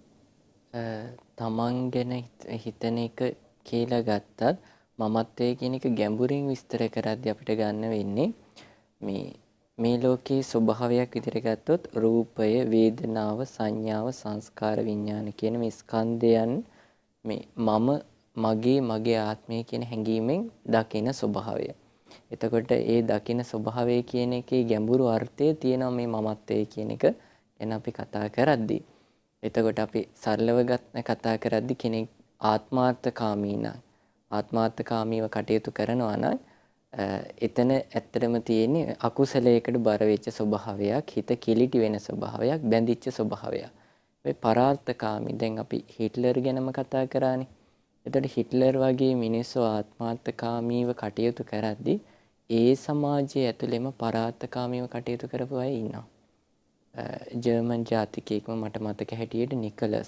තමන් ගැන හිතන එක කියලා ගත්තත් මමත්වය කියන එක ගැඹුරින් විස්තර කරද්දී අපිට ගන්න වෙන්නේ මේ ලෝකයේ ස්වභාවයක් විදිහට ගත්තොත් රූපය, වේදනාව, සංඥාව, සංස්කාර, විඥාන කියන මේ ස්කන්ධයන් මේ මගේ ආත්මය කියන හැඟීමෙන් දකින ස්වභාවය. එතකොට ඒ දකින ස්වභාවය කියන එකේ ගැඹුරු අර්ථය තියෙනවා මේ මමත්වයේ කියන එක ගැන අපි කතා කරද්දී. එතකොට අපි සරලව කතා කරද්දී කෙනෙක් ආත්මාර්ථකාමීව කටයුතු කරනවා නම් එතන ඇත්තටම තියෙන්නේ අකුසලයකට බර වෙච්ච ස්වභාවයක්, හිත කිලිටි වෙන ස්වභාවයක්, බැඳිච්ච ස්වභාවයක්. මේ පරාර්ථකාමී. දැන් අපි හිට්ලර් ගැනම කතා කරානේ. එතකොට හිට්ලර් වගේ මිනිස්සු ආත්මාර්ථකාමීව කටයුතු කරද්දී ඒ සමාජයේ ඇතුළෙම පරාර්ථකාමීව කටයුතු කරපු අය ඉන්නවා. ජර්මන් ජාතිකයෙක්ම මට මතක හැටියට නිකලස්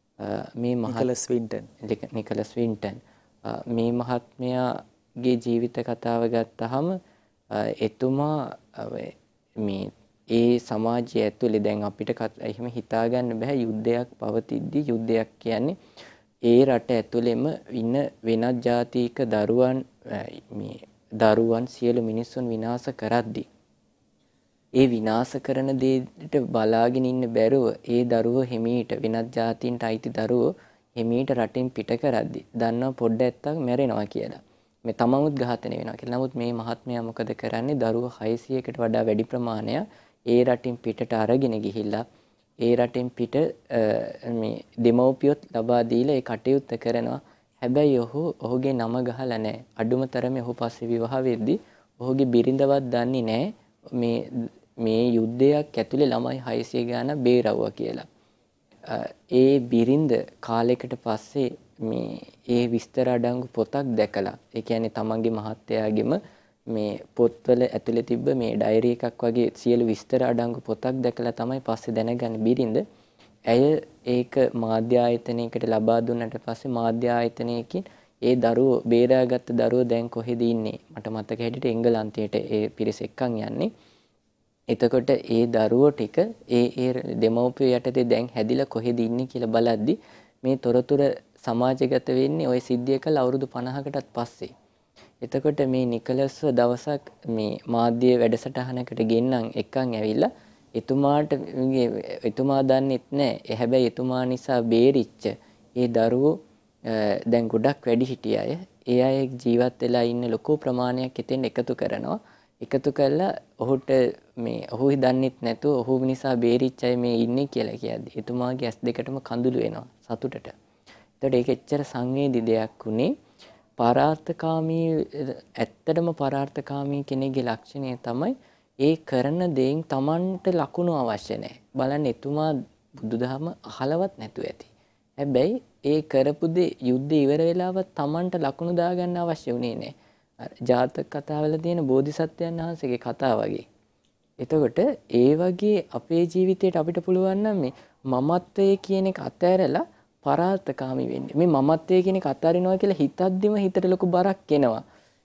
වින්ටන් මේ මහත්මයාගේ ජීවිත කතාව ගත්තහම එතුමා මේ ඒ සමාජය ඇතුලේ දැන් අපිට එහෙම හිතාගන්න බෑ යුද්ධයක් පවතිද්දී යුද්ධයක් කියන්නේ ඒ රට ඇතුලෙම ඉන්න වෙනත් ජාතික දරුවන් සියලු මිනිස්සුන් විනාශ කරද්දී ඒ විනාශ කරන දෙයට බලාගෙන ඉන්න බැරුව ඒ දරුවෝ හිමීට වෙනත් ජාතීන්ට අයිති දරුවෝ හිමීට රටින් පිට කරද්දී දන්නවා පොඩ්ඩක් මැරෙනවා කියලා. මේ තමමුත් ඝාතනය වෙනවා කියලා. නමුත් මේ මහත්මයා මොකද කරන්නේ? දරුවෝ 600කට වඩා වැඩි ප්‍රමාණයක් ඒ රටින් පිටට අරගෙන ගිහිල්ලා ඒ රටින් පිට මේ දෙමව්පියොත් ලබා දීලා ඒ කටයුත්ත කරනවා. හැබැයි ඔහුගේ නම ගහලා නැහැ. අඩුම තරමේ ඔහු පස්සේ විවාහ වෙද්දී ඔහුගේ බිරිඳවත් දන්නේ නැහැ මේ යුද්ධයක් ඇතුලේ ළමයි 600 ගානක් බේරවුවා කියලා. ඒ බිරිඳ කාලයකට පස්සේ මේ ඒ විස්තර අඩංගු පොතක් දැකලා, ඒ කියන්නේ තමන්ගේ මහත්තයාගෙම මේ පොත්වල ඇතුලේ තිබ්බ මේ ඩයරි එකක් වගේ සියලු විස්තර අඩංගු පොතක් දැකලා තමයි පස්සේ දැනගන්නේ බිරිඳ. ඇය ඒක මාධ්‍ය ආයතනයකට ලබා දුන්නට පස්සේ මාධ්‍ය ආයතනයකින් ඒ දරුවෝ බේරාගත්ත දරුවෝ දැන් කොහෙද ඉන්නේ? මට මතක හැටියට එංගලන්තයට ඒ පිරිස එක්කන් යන්නේ. එතකොට ඒ දරුවෝ ටික ඒ දෙමව්පිය යටතේ දැන් හැදිලා කොහෙද ඉන්නේ කියලා බලද්දි මේ තොරතුරු සමාජගත වෙන්නේ ওই සිද්ධිය කළ අවුරුදු 50කටත් පස්සේ. එතකොට මේ නිකලස්ව දවසක් මේ මාධ්‍ය වැඩසටහනකට ගෙන්නන් එක්කන් ඇවිල්ලා එතුමා දන්නෙත් නැහැ. හැබැයි එතුමා නිසා බේරිච්ච ඒ දරුවෝ දැන් ගොඩක් වැඩි හිටිය අය. ඒ අය ජීවත් වෙලා ඉන්න ලොකු ප්‍රමාණයක් එතෙන් එකතු කරනවා. එකතු කළා ඔහුට මේ ඔහු දන්නෙත් නැතුව ඔහු නිසා බේරිච්ච අය මේ ඉන්නේ කියලා කියද්දි එතුමාගේ ඇස් දෙකටම කඳුළු වෙනවා සතුටට. එතකොට ඒක එච්චර සංවේදී දෙයක් උනේ. ඇත්තටම පරාර්ථකාමී කෙනෙක්ගේ ලක්ෂණය තමයි ඒ කරන දේෙන් Tamanට ලකුණු අවශ්‍ය නැහැ. බලන්න එතුමා බුදුදහම අහලවත් නැතුව ඇති. හැබැයි ඒ කරපු දේ යුද්ධ ඉවර වෙලාවත් Tamanට ලකුණු දාගන්න අවශ්‍ය වුණේ නැහැ. ජාතක කතාවල තියෙන බෝධිසත්වයන් වහන්සේගේ කතාව වගේ. එතකොට ඒ වගේ අපේ ජීවිතේට අපිට පුළුවන් නම් මේ මමත්වයේ කියන එක අතහැරලා පරාර්ථකාමී වෙන්න. මේ මමත්වයේ කියන එක අතාරිනවා කියලා හිතද්දිම හිතට ලොකු බරක් එනවා.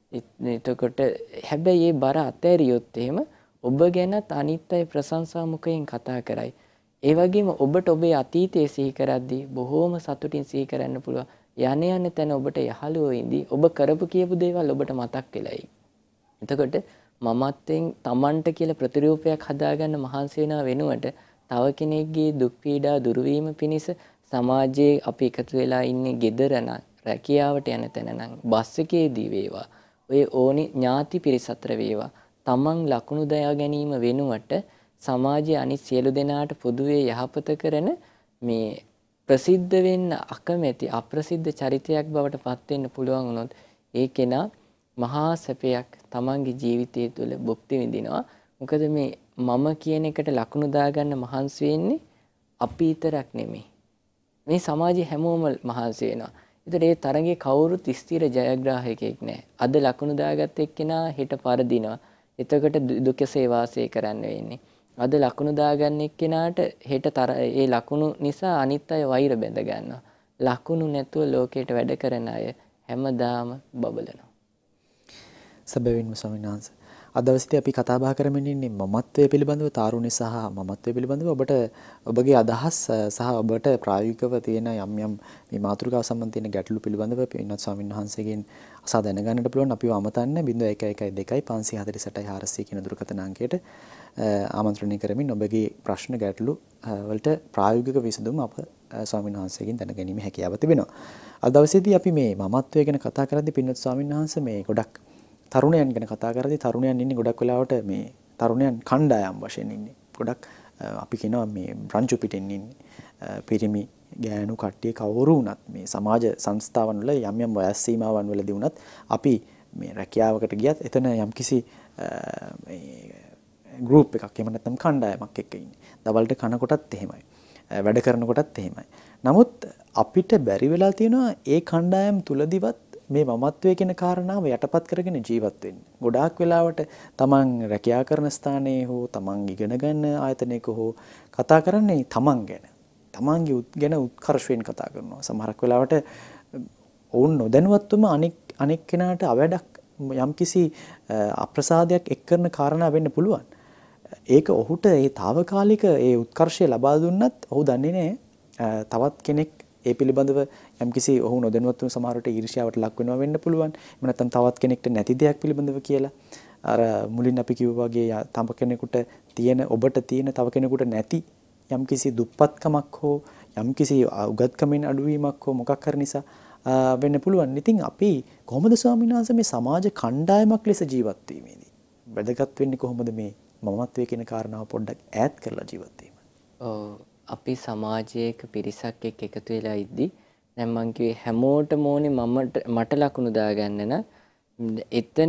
එතකොට හැබැයි මේ බර අතහැරියොත් එහෙම ඔබ ගැනත් අනිත් අය ප්‍රශංසා මුඛයෙන් කතා කරයි. ඒ වගේම ඔබට ඔබේ අතීතයේ සිහි කරද්දී බොහෝම සතුටින් සිහි කරන්න පුළුවන්. යන තැන ඔබට යහළුවෝ ඉඳී ඔබ කරපු කියපු දේවල් ඔබට මතක් වෙලයි. එතකොට මමත්වෙන් Tamanට කියලා ප්‍රතිරූපයක් හදාගන්න මහන්සි වෙනා වෙනුවට තව කෙනෙක්ගේ දුක් පීඩා දුරු වීම පිණිස සමාජයේ අපි එකතු වෙලා ඉන්නේ gedara නම් රැකියාවට යන තැන නම් බස් එකේදී වේවා ඔය ඕනි ඥාති පිරිස අතර වේවා Taman ලකුණු දයා ගැනීම වෙනුවට සමාජයේ අනිත් සියලු දෙනාට පොදුවේ යහපත කරන මේ ප්‍රසිද්ධ වෙන්න අකමැති අප්‍රසිද්ධ චරිතයක් බවට පත් වෙන්න පුළුවන් වුණොත් ඒ කෙනා මහා සැපයක් තමන්ගේ ජීවිතය තුළ භුක්ති විඳිනවා. මොකද මේ මම කියන එකට ලකුණු දාගන්න මහන්සි වෙන්නේ අපි විතරක් නෙමෙයි. මේ සමාජයේ හැමෝම මහන්සි වෙනවා. ඒතර ඒ තරගේ කවුරුත් ස්ථිර ජයග්‍රාහකයෙක් නැහැ. අද ලකුණු දාගත්ත එක්කෙනා හෙට පරදිනවා. එතකොට දුකසේ වාසය කරන්න වෙන්නේ. අද ලකුණු දාගන්න එක්කෙනාට හෙට ඒ ලකුණු නිසා අනිත් අය වෛර බැඳ ගන්නවා. ලකුණු නැතුව ලෝකයට වැඩ කරන අය හැමදාම බබලනවා. සැබවින්ම ස්වාමීන් වහන්සේ අද දවසේදී අපි කතා බහ කරමින් ඉන්නේ මමත්වයේ පිළිබඳව තාරුණ්‍ය සහ මමත්වයේ පිළිබඳව ඔබගේ අදහස් සහ ඔබට ප්‍රායෝගිකව තියෙන යම් මේ මාතෘකාව සම්බන්ධ තියෙන ගැටලු පිළිබඳව පින්වත් ස්වාමීන් වහන්සේගෙන් අසා දැනගන්නට පුළුවන්. අපිව අමතන්න 0112548400 කියන දුරකථන අංකයට ආමන්ත්‍රණය කරමින් ඔබගේ ප්‍රශ්න ගැටලු වලට ප්‍රායෝගික විසඳුම් අප ස්වාමීන් වහන්සේගෙන් දැනගැනීමේ හැකියාව තිබෙනවා. අද දවසේදී අපි මේ මමත්වය ගැන කතා කරද්දී පින්වත් ස්වාමීන් වහන්සේ මේ ගොඩක් තරුණයන් ගැන කතා කරද්දී තරුණයන් ඉන්නේ ගොඩක් වෙලාවට මේ තරුණයන් කණ්ඩායම් වශයෙන් ඉන්නේ. ගොඩක් අපි කියනවා මේ රංචු පිටින් ඉන්නේ. පිරිමි ගෑනු කට්ටිය කවුරු වුණත් මේ සමාජ සංස්ථාවන් වල යම් වයස් සීමාවන් වලදී වුණත් අපි මේ රැකියාවකට ගියත් එතන යම්කිසි ගෲප් එකක් එහෙම නැත්නම් කණ්ඩායමක් එක්ක ඉන්නේ. දවල්ට කනකොටත් එහෙමයි. වැඩ කරනකොටත් එහෙමයි. නමුත් අපිට බැරි වෙලා තියෙනවා ඒ කණ්ඩායම් තුලදිවත් මේ මමත්වයේ කියන කාරණාව යටපත් කරගෙන ජීවත් වෙන්න. ගොඩාක් වෙලාවට තමන් රැකියා කරන ස්ථානයේ හෝ තමන් ඉගෙන ගන්න ආයතනයක හෝ කතා කරන්නේ තමන් ගැන. තමන්ගේ ගැන උත්කර්ෂයෙන් කතා කරනවා. සමහරක් වෙලාවට ඔවුන් නොදැනුවත්වම අනෙක් කෙනාට අවැඩක් යම්කිසි අප්‍රසාදයක් එක් කරන කාරණා වෙන්න පුළුවන්. ඒක ඔහුට ඒ తాවකාලික ඒ උත්කර්ෂය ලබා දුන්නත් ඔහු දන්නේ නැහැ තවත් කෙනෙක් ඒ පිළිබඳව යම්කිසි ඔහු නොදැනුවත්වම සමහරට ඊර්ෂ්‍යාවට ලක් වෙනවා වෙන්න පුළුවන්. එහෙම නැත්නම් තවත් කෙනෙක්ට නැති දෙයක් පිළිබඳව කියලා. අර මුලින් අපි කිව්වා වගේ තම කෙනෙකුට තියෙන ඔබට තියෙන තව කෙනෙකුට නැති යම්කිසි දුප්පත්කමක් හෝ යම්කිසි උගත්කමින් අඩුවීමක් හෝ මොකක් හරි නිසා වෙන්න පුළුවන්. ඉතින් අපි කොහොමද ස්වාමීන් වහන්සේ මේ සමාජ කණ්ඩායමක් ලෙස ජීවත් වීමේදී වැදගත් වෙන්නේ කොහොමද මේ මමත්වයේ කියන කාරණාව පොඩ්ඩක් ඈත් කරලා ජීවත් වීම? අපි සමාජයක පිරිසක් එක්ක එකතු වෙලා ඉද්දි දැන් මං කිව්වේ හැමෝටම ඕනේ මට ලකුණු දාගන්න නම් එතන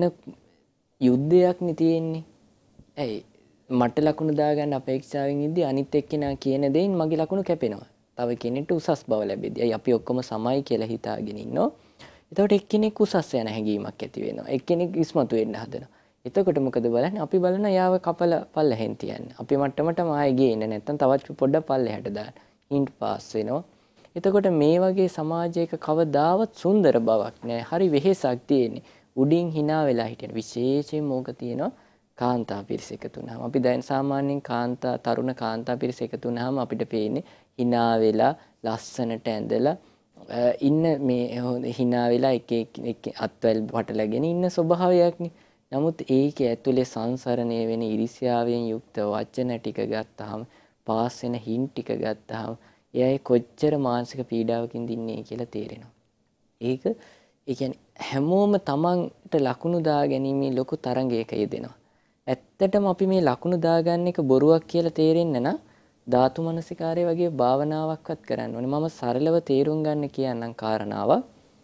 යුද්ධයක් නේ තියෙන්නේ. ඇයි මට ලකුණු දාගන්න අපේක්ෂාවෙන් ඉද්දි අනිත් එක්කෙනා කියන දෙයින් මගේ ලකුණු කැපෙනවා. තව කෙනෙක්ට උසස් බව ලැබෙද්දී. අයි අපි ඔක්කොම සමයි කියලා හිතාගෙන ඉන්නවා. එතකොට එක්කෙනෙක් උසස් යන හැඟීමක් ඇති වෙනවා. එක්කෙනෙක් ඉස්මතු වෙන්න හදනවා. එතකොට මොකද බලන්නේ? අපි බලන යාව කපල පල්ලෙහෙන් තියන්න. අපි මට්ටමටම ආයෙ ගේන්න නැත්තම් තවත් පොඩ්ඩක් පල්ලෙහාට දාන්න. හින්ට් පාස් වෙනවා. එතකොට මේ වගේ සමාජයක කවදාවත් සුන්දර බවක් නෑ. හරි වෙහෙසක් තියෙන්නේ. උඩින් hina වෙලා හිටින විශේෂයෙන් මොක තියෙනවා කාන්තා පිරිස එකතු වුණාම. අපි දැන් සාමාන්‍යයෙන් තරුණ කාන්තා පිරිස එකතු වුණාම අපිට පේන්නේ hina වෙලා ලස්සනට ඇඳලා ඉන්න මේ hina වෙලා එක අත්වැල් වටලාගෙන ඉන්න ස්වභාවයක්නේ. නමුත් ඒකේ ඇතුලේ සංසරණය වෙන ඉරිසියාවෙන් යුක්ත වචන ටික ගත්තාම පාස් වෙන හින් ටික ගත්තාම එයාගේ කොච්චර මානසික පීඩාවකින්ද ඉන්නේ කියලා තේරෙනවා. ඒක ඒ කියන්නේ හැමෝම තමන්ට ලකුණු දාගැනීමේ ලොකු තරංගයක යෙදෙනවා. ඇත්තටම අපි මේ ලකුණු දාගන්න එක බොරුවක් කියලා තේරෙන්න නම් ධාතු මනසිකාරය වගේ භාවනාවක්වත් කරන්න ඕනේ. මම සරලව තේරුම් ගන්න කියන්නම් කාරණාවක්.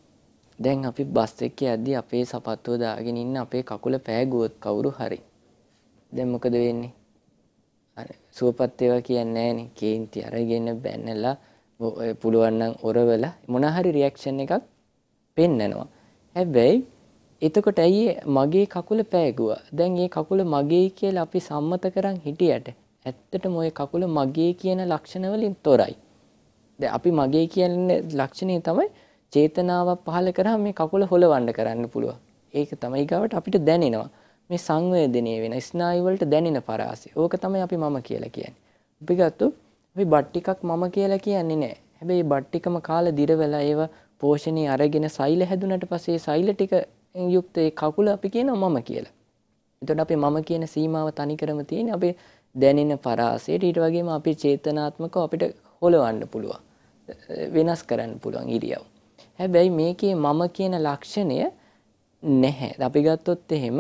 දැන් අපි බස් එකේ යද්දි අපේ සපත්තුව දාගෙන ඉන්න අපේ කකුල පෑගුවොත් කවුරු හරි. දැන් මොකද වෙන්නේ? අර සුවපත් ඒවා කියන්නේ නැහනේ. කේන්ති අරගෙන බැනලා පුළුවන් නම් ඔරවල මොන හරි රියැක්ෂන් එකක් පෙන්නනවා. හැබැයි එතකොට ඇයි මගේ කකුල පෑගුවා. දැන් මේ කකුල මගේ කියලා අපි සම්මත කරන් හිටියට ඇත්තටම ওই කකුල මගේ කියන ලක්ෂණ වලින් තොරයි. දැන් අපි මගේ කියන ලක්ෂණය තමයි චේතනාවක් පහල කරාම මේ කකුල හොලවන්න කරන්න පුළුවන්. ඒක තමයි ගාවට අපිට දැනෙනවා. මේ සංවේදනය වෙන ස්නායු වලට දැනෙන පරාසය. ඕක තමයි අපි මම කියලා කියන්නේ. අපි ගත්තොත් අපි බත් ටිකක් මම කියලා කියන්නේ නැහැ. හැබැයි බත් ටිකම කාලා දිරවලා ඒව පෝෂණي අරගෙන සෛල හැදුනට පස්සේ සෛල ටික යුක්ත ඒ කකුල අපි කියනවා මම කියලා. එතකොට අපි මම කියන සීමාව තනිකරම තියෙන්නේ අපේ දැනෙන පරාසයට. ඊට වගේම අපේ චේතනාත්මකව අපිට හොලවන්න පුළුවන්. වෙනස් කරන්න පුළුවන් ඉරියව්. හැබැයි මේකේ මම කියන ලක්ෂණය නැහැ. අපි ගත්තොත් එහෙම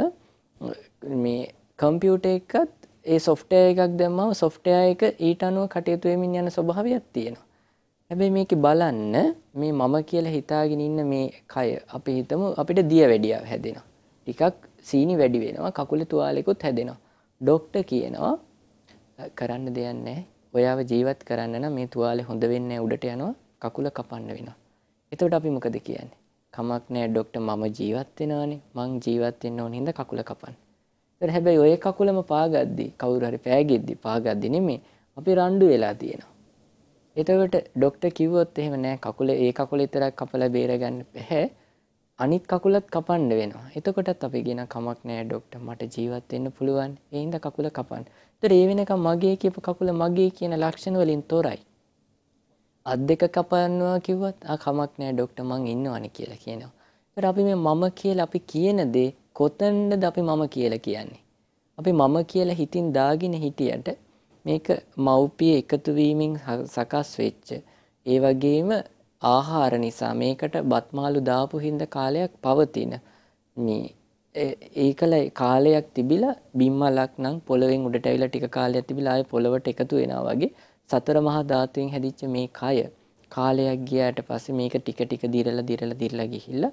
මේ කම්පියුටර් එකත් ඒ software එකක් දැම්මම software එක ඊට අනුව කටයුතු වෙමින් යන ස්වභාවයක් තියෙනවා. හැබැයි මේකේ බලන්න මේ මම කියලා හිතාගෙන ඉන්න මේ කය අපි හිතමු අපිට දිය වැඩියක් හැදෙනවා. ටිකක් සීනි වැඩි වෙනවා. කකුලේ තුවාලෙකුත් හැදෙනවා. ડોක්ටර් කියනවා කරන්න දෙයක් නැහැ. ඔයාව ජීවත් කරන්න නම් මේ තුවාලේ හොඳ වෙන්නේ උඩට යනවා. කකුල කපන්න වෙනවා. එතකොට අපි මොකද කියන්නේ? කමක් නැහැ ડોක්ටර් මම ජීවත් වෙනවානේ. මං ජීවත් වෙන්න ඕන හින්දා කකුල කපන්න. ඒත් හැබැයි ඔය කකුලම පාගද්දි කවුරු හරි පෑගෙද්දි පාගද්දි නෙමෙයි අපි රණ්ඩු වෙලා තියෙනවා. එතකොට ડોක්ටර් කිව්වොත් එහෙම නෑ කකුල ඒ කකුල විතරක් කපලා බේරගන්න බැහැ. අනිත් කකුලත් කපන්න වෙනවා. එතකොටත් අපි කියන කමක් නෑ ડોක්ටර් මට ජීවත් වෙන්න පුළුවන්. ඒ හින්දා කකුල කපන්න. ඒතර ඒ වෙනකම් මගේ කියපු කකුල මගේ කියන ලක්ෂණ වලින් තොරයි. අත් දෙක කපන්නවා කිව්වත් කමක් නෑ ડોක්ටර් මං ඉන්නවනේ කියලා කියනවා. ඒතර අපි මේ මම කියලා අපි කියන දේ කොතනද අපි මම කියලා කියන්නේ? අපි මම කියලා හිතින් දාගෙන හිටියට මේක මව්පිය එකතු වීමෙන් සකස් වෙච්ච ඒ වගේම ආහාර නිසා මේකට බත් මාළු දාපු හින්දා කාලයක් පවතින මේ ඒකල කාලයක් තිබිලා බිම්මලක් නම් පොළවෙන් උඩට ඇවිල්ලා ටික කාලයක් තිබිලා ආයේ පොළවට එකතු වෙනවා වගේ සතර මහා ධාතුවෙන් හැදිච්ච මේ කය කාලයක් ගියාට පස්සේ මේක ටික ටික දිරලා ගිහිල්ලා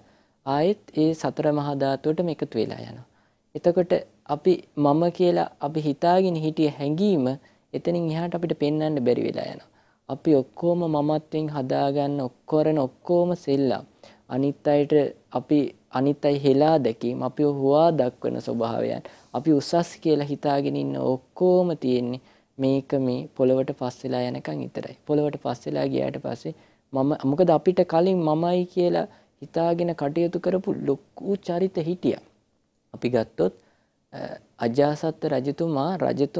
ආයෙත් ඒ සතර මහා ධාතුවටම එකතු වෙලා යනවා. එතකොට අපි මම කියලා අපි හිතාගෙන හිටිය හැඟීම එතනින් එහාට අපිට පෙන්වන්න බැරි වෙලා යනවා. අපි ඔක්කොම මමත්වෙන් හදාගන්න ඔක්කොම සෙල්ලම්. අනිත් අයට අපි අනිත් අය හෙලා දැකීම, අපි හොවා දක්වන ස්වභාවයන්, අපි උසස් කියලා හිතාගෙන ඉන්න ඔක්කොම තියෙන්නේ මේක මේ පොළවට පස් වෙලා යනකම් විතරයි. පොළවට පස් වෙලා ගියාට පස්සේ මොකද අපිට කලින් මමයි කියලා හිතාගෙන කටයුතු කරපු ලොකු චරිත හිටියා. අපි ගත්තොත් අජාසත් රජතුමා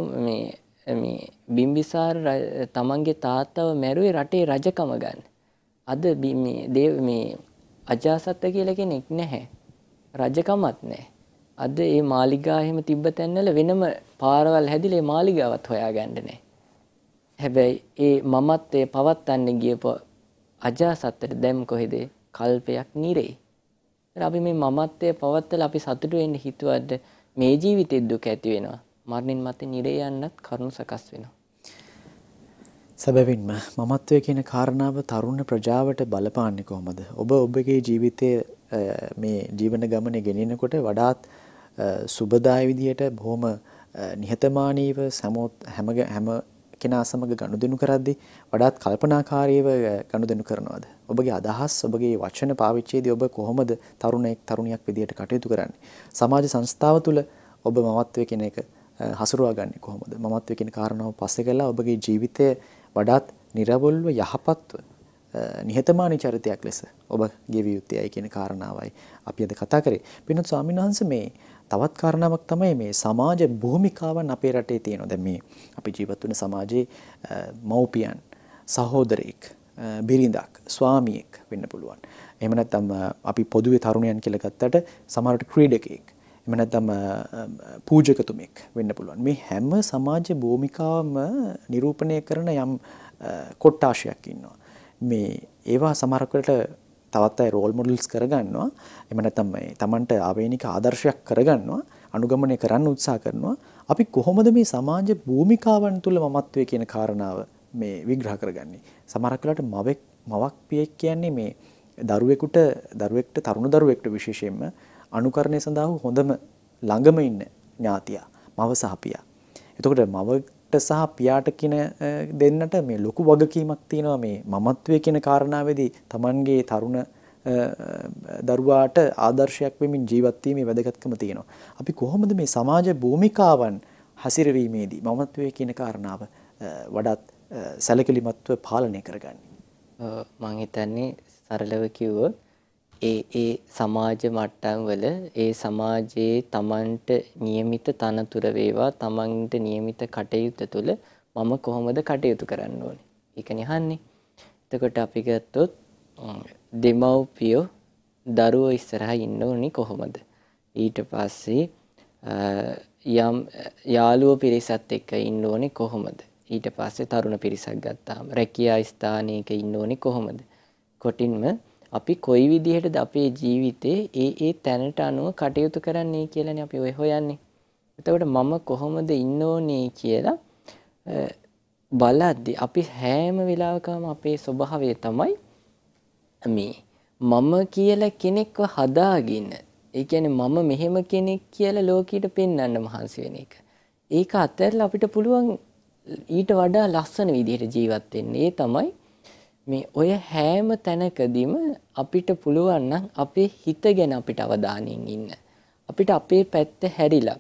මේ බිම්බිසාර තමන්ගේ තාත්තව මැරුවේ රටේ රජකම ගන්න. අද මේ අජාසත් කියලා කෙනෙක් නැහැ. රජකමත් නැහැ. අද මේ මාලිගා එහෙම තිබ්බ තැන්වල වෙනම පාරවල් හැදිලා මේ මාලිගාවත් හොයාගන්න නැහැ. හැබැයි ඒ මමත්වයේ පවත්තන්න ගියපු අජාසත්තට දැන් කොහෙද කල්පයක් නිරේ. අපි මේ මමත්වයේ පවත්තලා අපි සතුටු වෙන්න හිතුවද මේ ජීවිතේ දුක ඇති වෙනවා. මරණින් මත්තේ නිරේ යන්නත් කරුණු සකස් වෙනවා. සැබවින්ම මමත්වයේ කියන කාරණාව තරුණ ප්‍රජාවට බලපාන්නේ කොහොමද? ඔබ ඔබගේ ජීවිතයේ මේ ජීවන ගමනේ ගෙනියනකොට වඩාත් සුබදායි විදියට බොහොම නිහතමානීව හැම කෙනා සමග ගනුදෙනු කරද්දී වඩාත් කල්පනාකාරීව ගනුදෙනු කරනවද? ඔබගේ අදහස්, ඔබගේ වචන පාවිච්චියේදී ඔබ කොහොමද තරුණියක් විදියට කටයුතු කරන්නේ? සමාජ සංස්ථාව තුළ ඔබ මමත්වයේ කියන එක හසුරුවා ගන්නේ කොහොමද? මමත්වයේ කියන කාරණාව පස්සේ කළා ඔබගේ ජීවිතය වඩාත් නිර්වොල්ව යහපත්ව නිහතමානී චරිතයක් ලෙස ඔබ ගෙවිය යුත්තේයි කියන කාරණාවයි අපි අද කතා කරේ. පින්වත් ස්වාමීන් වහන්සේ මේ තවත් කාරණාවක් තමයි මේ සමාජ භූමිකාවන් අපේ රටේ තියෙනවා. දැන් මේ අපි ජීවත් වෙන සමාජයේ මව්පියන්, සහෝදරයෙක්, බිරිඳක්, ස්වාමියෙක් වෙන්න පුළුවන්. එහෙම නැත්නම් අපි පොදුවේ තරුණයන් කියලා ගත්තට සමහරට ක්‍රීඩකයෙක්, එහෙම නැත්නම් පූජකතුමෙක් වෙන්න පුළුවන්. මේ හැම සමාජ භූමිකාවම නිරූපණය කරන යම් කොට්ටාශයක් ඉන්නවා. මේ ඒවා සමහරකට තවත් අය රෝල් මොඩල්ස් කරගන්නවා. එහෙම නැත්නම් මේ Tamanට ආවේනික ආදර්ශයක් කරගන්නවා, අනුගමනය කරන්න උත්සාහ කරනවා. අපි කොහොමද මේ සමාජ භූමිකාවන් තුළ මමත්වයේ කියන කාරණාව මේ විග්‍රහ කරගන්නේ? සමහරක් වෙලාවට මවක් පියෙක් කියන්නේ මේ දරුවෙක්ට තරුණ දරුවෙක්ට විශේෂයෙන්ම අනුකරණය සඳහා හොඳම ළඟම ඉන්න ඥාතියා, මව සහ පියා. එතකොට මවට සහ පියාට කියන දෙන්නට මේ ලොකු වගකීමක් තියෙනවා මේ මමත්වයේ කියන කාරණාවේදී Tamanගේ තරුණ දරුවාට ආදර්ශයක් වෙමින් ජීවත් වීමේ වැදගත්කම තියෙනවා. අපි කොහොමද මේ සමාජ භූමිකාවන් හසිරවීමේදී මමත්වයේ කියන කාරණාව වඩාත් සැලකිලිමත්ව පාලනය කරගන්නේ? මම හිතන්නේ සරලව කිව්වොත් ඒ සමාජ මට්ටම් වල ඒ සමාජයේ Tamanට નિયમિત තනතුර වේවා, Tamanට નિયમિત කටයුතු තුළ මම කොහොමද කටයුතු කරන්න ඕනේ? ඒකනේ අහන්නේ. එතකොට අපි ගත්තොත් දෙමව්පියෝ දරුවෝ ඉස්සරහා ඉන්න ඕනේ කොහොමද? ඊට පස්සේ යම් යාළුවෝ පිරිසත් එක්ක ඉන්න ඕනේ කොහොමද? ඊට පස්සේ තරුණ පිරිසක් ගත්තාම රැකියා ස්ථානයක ඉන්න ඕනේ කොහොමද? කොටින්ම අපි කොයි විදිහටද අපේ ජීවිතේ ඒ තැනට අනුව කටයුතු කරන්නේ කියලානේ අපි ඔය හොයන්නේ. එතකොට මම කොහොමද ඉන්න ඕනේ කියලා බලද්දී අපි හැම වෙලාවකම අපේ ස්වභාවය තමයි මේ මම කියලා කෙනෙක්ව හදාගෙන, ඒ කියන්නේ මම මෙහෙම කෙනෙක් කියලා ලෝකෙට පෙන්වන්න මහන්සි වෙන එක. ඒක අත්හැරලා අපිට පුළුවන් ඊට වඩා ලස්සන විදිහට ජීවත් වෙන්න. ඒ තමයි මේ ඔය හැම තැනකදීම අපිට පුළුවන් නම් අපේ හිත ගැන අපිට අවධානයෙන් ඉන්න. අපිට අපේ පැත්ත හැරිලා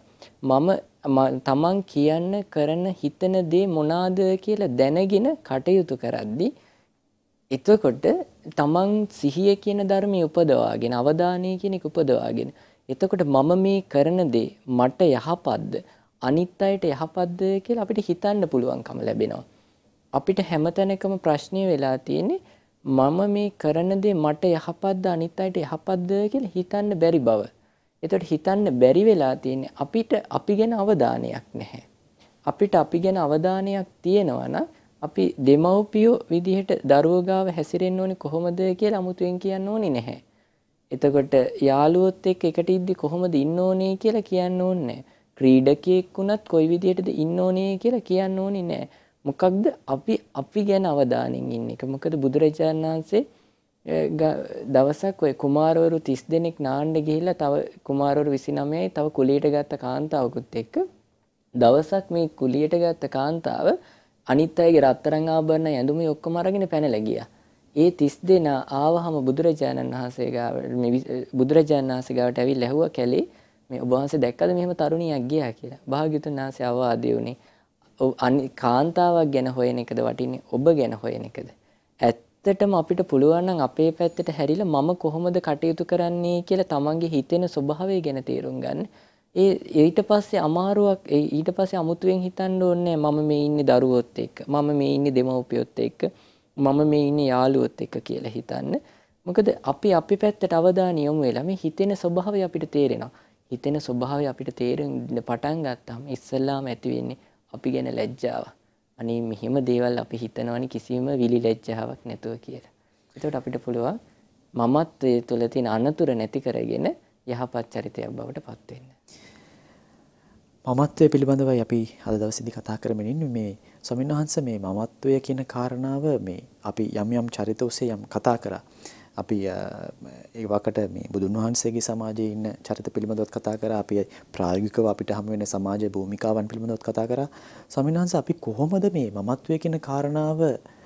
තමන් කියන්න කරන හිතන දේ මොනවාද කියලා දැනගෙන කටයුතු කරද්දී එතකොට තමන් සිහිය කියන ධර්මයේ උපදවාගෙන, අවධානය කියන එක උපදවාගෙන, එතකොට මම මේ කරන දේ මට යහපත්ද අනිත් අයට යහපත්ද කියලා අපිට හිතන්න පුළුවන්කම ලැබෙනවා. අපිට හැමතැනකම ප්‍රශ්නය වෙලා තියෙන්නේ මම මේ කරන දේ මට යහපත්ද අනිත් අයට යහපත්ද කියලා හිතන්න බැරි බව. එතකොට හිතන්න බැරි වෙලා තියෙන්නේ අපිට අපි ගැන අවධානයක් නැහැ. අපිට අපි ගැන අවධානයක් තියෙනවා නම් අපි දෙමව්පියෝ විදිහට දරුවෝ ගාව හැසිරෙන්න ඕනේ කොහොමද කියලා අමුතුවෙන් කියන්න ඕනේ නැහැ. එතකොට යාළුවොත් එක්ක එකට ඉද්දි කොහොමද ඉන්න ඕනේ කියලා කියන්න ඕනේ නැහැ. ක්‍රීඩකයෙක් වුණත් කොයි විදිහටද ඉන්න ඕනේ කියලා කියන්න ඕනේ නැහැ. මොකක්ද අපි ගැන අවධානයෙන් ඉන්න එක. මොකද බුදුරජාණන් වහන්සේ දවසක් ඔය කුමාරවරු 30 දෙනෙක් නාන්න ගිහිල්ලා තව කුමාරවරු 29යි තව කුලියට ගත්ත කාන්තාවකුත් එක්ක දවසක් මේ කුලියට ගත්ත කාන්තාව අනිත් අයගේ රත්තරන් ආභරණ ඇඳුම් ඔක්කොම අරගෙන පැනලා ගියා. ඒ 30 දෙනා ආවහම බුදුරජාණන් වහන්සේ ගාවට ඇවිල්ලා ඇහුවා කැලේ මේ ඔබ වහන්සේ දැක්කද මෙහෙම තරුණියක් ගියා කියලා. භාග්‍යවතුන් වහන්සේ අවවාදේ උනේ කාන්තාවක් ගැන හොයන එකද වටින්නේ ඔබ ගැන හොයන එකද? ඇත්තටම අපිට පුළුවන් නම් අපේ පැත්තට හැරිලා මම කොහොමද කටයුතු කරන්නේ කියලා තමන්ගේ හිතෙන ස්වභාවය ගැන තේරුම් ගන්න. ඊට පස්සේ අමාරුවක් ඊට පස්සේ අමුතුවෙන් හිතන්න ඕනේ මම මේ ඉන්නේ දරුවොත් එක්ක මම මේ ඉන්නේ දෙමව්පියොත් එක්ක මම මේ ඉන්නේ යාළුවොත් එක්ක කියලා හිතන්න. මොකද අපි පැත්තට අවධානය යොමු වෙලා මේ හිතෙන ස්වභාවය අපිට තේරෙනවා. හිතෙන ස්වභාවය අපිට තේරෙන්න පටන් ගත්තාම ඉස්සල්ලාම ඇති වෙන්නේ අපි ගැන ලැජ්ජාව. අනේ මෙහෙම දේවල් අපි හිතනවනේ කිසිම විලි ලැජ්ජාවක් නැතුව කියලා. එතකොට අපිට පුළුවන් මමත්වයේ තුල තියෙන අනතුරු නැති කරගෙන යහපත් චරිතයක් බවට පත් වෙන්න. මමත්වයේ පිළිබඳවයි අපි අද දවසේදී කතා කරමින් ඉන්නේ. මේ ස්වාමීන් වහන්සේ මේ මමත්වය කියන කාරණාව මේ අපි යම් චරිත ඔස්සේ යම් කතා කරා. අපි ඒ වකට මේ බුදුන් වහන්සේගේ සමාජයේ ඉන්න චරිත පිළිබඳවත් කතා කරා. අපි ප්‍රායෝගිකව අපිට හම් වෙන සමාජයේ භූමිකාවන් පිළිබඳවත් කතා කරා. ස්වාමීන් වහන්සේ අපි කොහොමද මේ මමත්වය කියන කාරණාව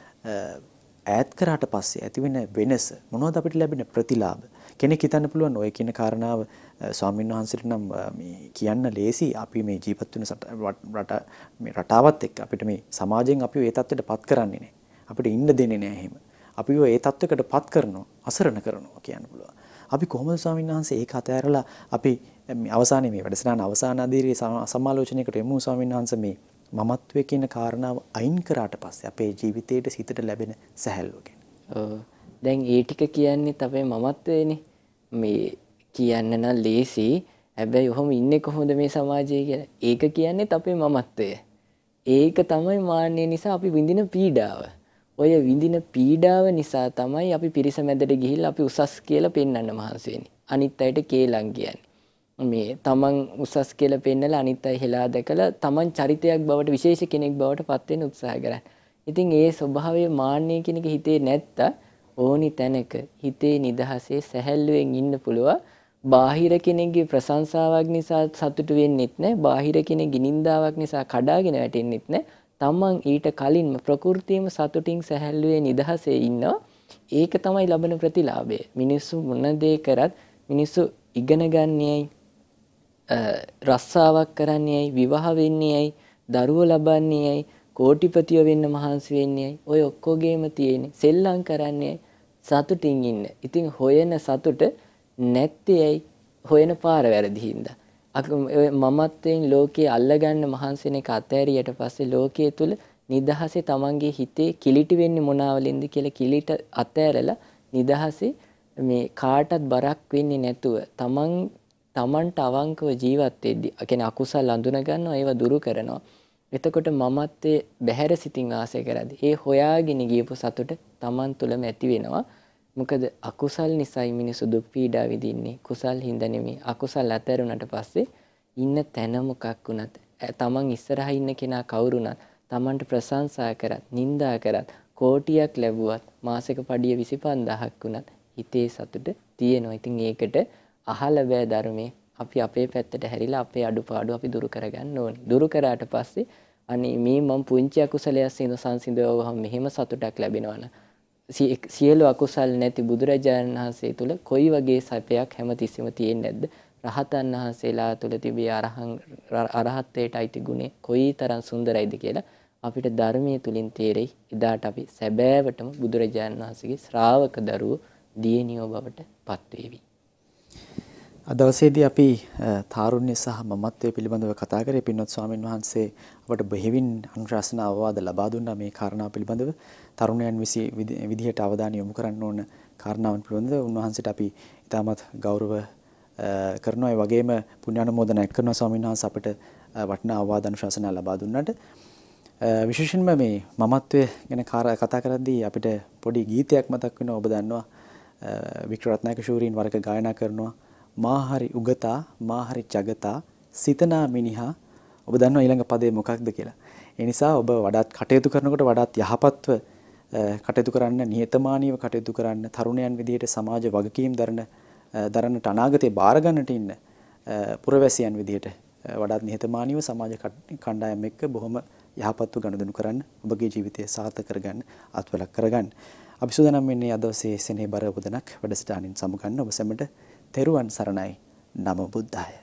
ඈත් කරාට පස්සේ ඇති වෙන වෙනස මොනවද අපිට ලැබෙන ප්‍රතිලාභ? කෙනෙක් හිතන්න පුළුවන් ඔය කියන කාරණාව ස්වාමීන් වහන්සේට නම් මේ කියන්න ලේසි. අපි මේ ජීවත් වෙන මේ රටාවත් එක්ක අපිට මේ සමාජයෙන් අපි ඒ තත්ත්වයට පත් කරන්නේ නැහැ. අපිට ඉන්න දෙන්නේ නැහැ එහෙම. අපි ඒ තත්ත්වයකට පත් කරනවා, අසරණ කරනවා කියන්න පුළුවන්. අපි කොහොමද ස්වාමීන් වහන්සේ ඒක අතහැරලා අපි අවසානයේ මේ වැඩසටහන අවසාන අධීරයේ සමාලෝචනයකට යමු ස්වාමීන් වහන්සේ මේ මමත්වයේ කියන කාරණාව අයින් කරාට පස්සේ අපේ ජීවිතේට සිතට ලැබෙන සැහැල්ලුව ගැන. දැන් ඒ ටික කියන්නේ තමයි මමත්වයේනේ. මේ කියන්න නම් ලේසි. හැබැයි ඔහොම ඉන්නේ කොහොමද මේ සමාජයේ කියලා. ඒක කියන්නේ අපේ මමත්වය. ඒක තමයි මාන්නය නිසා අපි විඳින පීඩාව. ඔය විඳින පීඩාව නිසා තමයි අපි පිරිස මැදට ගිහිල්ලා අපි උසස් කියලා පෙන්වන්න මහන්සි වෙන්නේ. අනිත් අයට කේලම් කියන්නේ. මේ තමන් උසස් කියලා පෙන්නලා අනිත් අය හෙලා දැකලා තමන් චරිතයක් බවට විශේෂ කෙනෙක් බවට පත් වෙන්න උත්සාහ කරන්නේ. ඉතින් ඒ ස්වභාවය මාන්නය කියන එක හිතේ නැත්තා ඕනි තැනක හිතේ නිදහසේ සැහැල්ලුවෙන් ඉන්න පුළුවන්. බාහිර කෙනෙක්ගේ ප්‍රශංසාවක් නිසා සතුටු වෙන්නෙත් නැහැ. බාහිර කෙනෙක්ගේ නින්දාවක් නිසා කඩාගෙන වැටෙන්නෙත් නැහැ. තමන් ඊට කලින්ම ප්‍රകൃතියම සතුටින් සැහැල්ලුවේ නිදහසේ ඉන්නවා. ඒක තමයි ලබන ප්‍රතිලාභය. මිනිස්සු මොන දේ කරත් මිනිස්සු ඉගෙන ගන්නේයි රස්සාවක් කරන්නේයි විවාහ වෙන්නේයි දරුවෝ ලබන්නේයි කෝටිපතිය වෙන්න මහන්සි වෙන්නේයි ඔය ඔක්කොගේම තියෙන සෙල්ලම් කරන්නේ සතුටින් ඉන්න. ඉතින් හොයන සතුට නැත්තේයි හොයන පාර වැරදි හින්දා. මමත්වයෙන් ලෝකයේ අල්ලගන්න මහන්සින එක අතෑරියට පස්සේ ලෝකයේ තුල නිදහසේ තමන්ගේ හිතේ කිලිටි වෙන්නේ මොනවලින්ද කියලා කිලිට අතෑරලා නිදහසේ මේ කාටත් බරක් වෙන්නේ නැතුව තමන්ට අවංකව ජීවත් වෙද්දී කියන්නේ අකුසල් අඳුන ගන්නවා ඒවා දුරු කරනවා. එතකොට මමත්වයේ බැහැර සිතින් ආසය කරද්දී ඒ හොයාගෙන ගියපු සතුට තමන් තුළම ඇති වෙනවා. මොකද අකුසල් නිසායි මිනිස්සු දුක් පීඩා විඳින්නේ. කුසල් හින්දා නෙමෙයි. අකුසල් අතහැරුණාට පස්සේ ඉන්න තැන මොකක් වුණත් තමන් ඉස්සරහා ඉන්න කෙනා කවුරුණත් තමන්ට ප්‍රශංසා කරත් නින්දා කරත් කෝටියක් ලැබුවත් මාසික පඩිය 25000ක් වුණත් හිතේ සතුට තියෙනවා. ඉතින් ඒකට අහලා බෑ ධර්මයේ අපි අපේ පැත්තට හැරිලා අපේ අඩුපාඩු අපි දුරු කරගන්න ඕනේ. දුරු කරාට පස්සේ අනේ මේ මම පුංචි අකුසලයක් සංසිඳවවහම මෙහෙම සතුටක් ලැබෙනවනේ. සියලු අකුසල් නැති බුදුරජාණන් වහන්සේ තුල කොයි වගේ සැපයක් හැමතිස්සෙම තියෙන්නේ නැද්ද? රහතන් වහන්සේලා තුල තිබී අරහත්ත්වයට අයිති ගුණේ කොයිතරම් සුන්දරයිද කියලා අපිට ධර්මයේ තුලින් තේරෙයි. එදාට අපි සැබෑවටම බුදුරජාණන් වහන්සේගේ ශ්‍රාවක දරුවෝ දියණියෝ බවට පත් වේවි. අද දවසේදී අපි තාරුණ්‍ය සහ මමත්වයේ පිළිබඳව කතා කරේ. පින්වත් ස්වාමීන් වහන්සේ අපට බෙහෙවින් අනුශාසනා අවවාද ලබා දුන්නා මේ කාරණා පිළිබඳව. තරුණයන් විදිහට අවධානය යොමු කරන්න ඕන කාරණාවන් පිළිබඳව උන්වහන්සේට අපි ඉතාමත් ගෞරව කරනවා. ඒ වගේම පුණ්‍යානුමෝදනා කරනවා ස්වාමීන් වහන්සේ අපට වටිනා අවවාද අනුශාසනා ලබා දුන්නාට. විශේෂයෙන්ම මේ මමත්වය ගැන කතා කරද්දී අපිට පොඩි ගීතයක් මතක් වෙනවා. ඔබ දන්නවා වික්ටර් රත්නායක ශූරීන් වරක ගායනා කරනවා මාහරි උගතා මාහරි ජගතා සිතනා මිනිහා. ඔබ දන්නවා ඊළඟ පදේ මොකක්ද කියලා. ඒ නිසා ඔබ වඩාත් කටයුතු කරනකොට වඩාත් යහපත්ව කටයුතු කරන්න, නිහතමානීව කටයුතු කරන්න, තරුණයන් විදිහට සමාජ වගකීම් දරන්නට අනාගතේ බාර ගන්නට ඉන්න පුරවැසියන් විදිහට වඩාත් නිහතමානීව සමාජ කණ්ඩායම් එක්ක බොහොම යහපත්ව ගනුදෙනු කරන්න, ඔබගේ ජීවිතය සාර්ථක කරගන්න, අත්වලක් කරගන්න. අපි සූදානම් වෙන්නේ අද දවසේ සෙනෙහබර ඔබදනක් වැඩසටහනින් සමුගන්න. ඔබ සැමට තෙරුවන් සරණයි. නමෝ බුද්ධාය.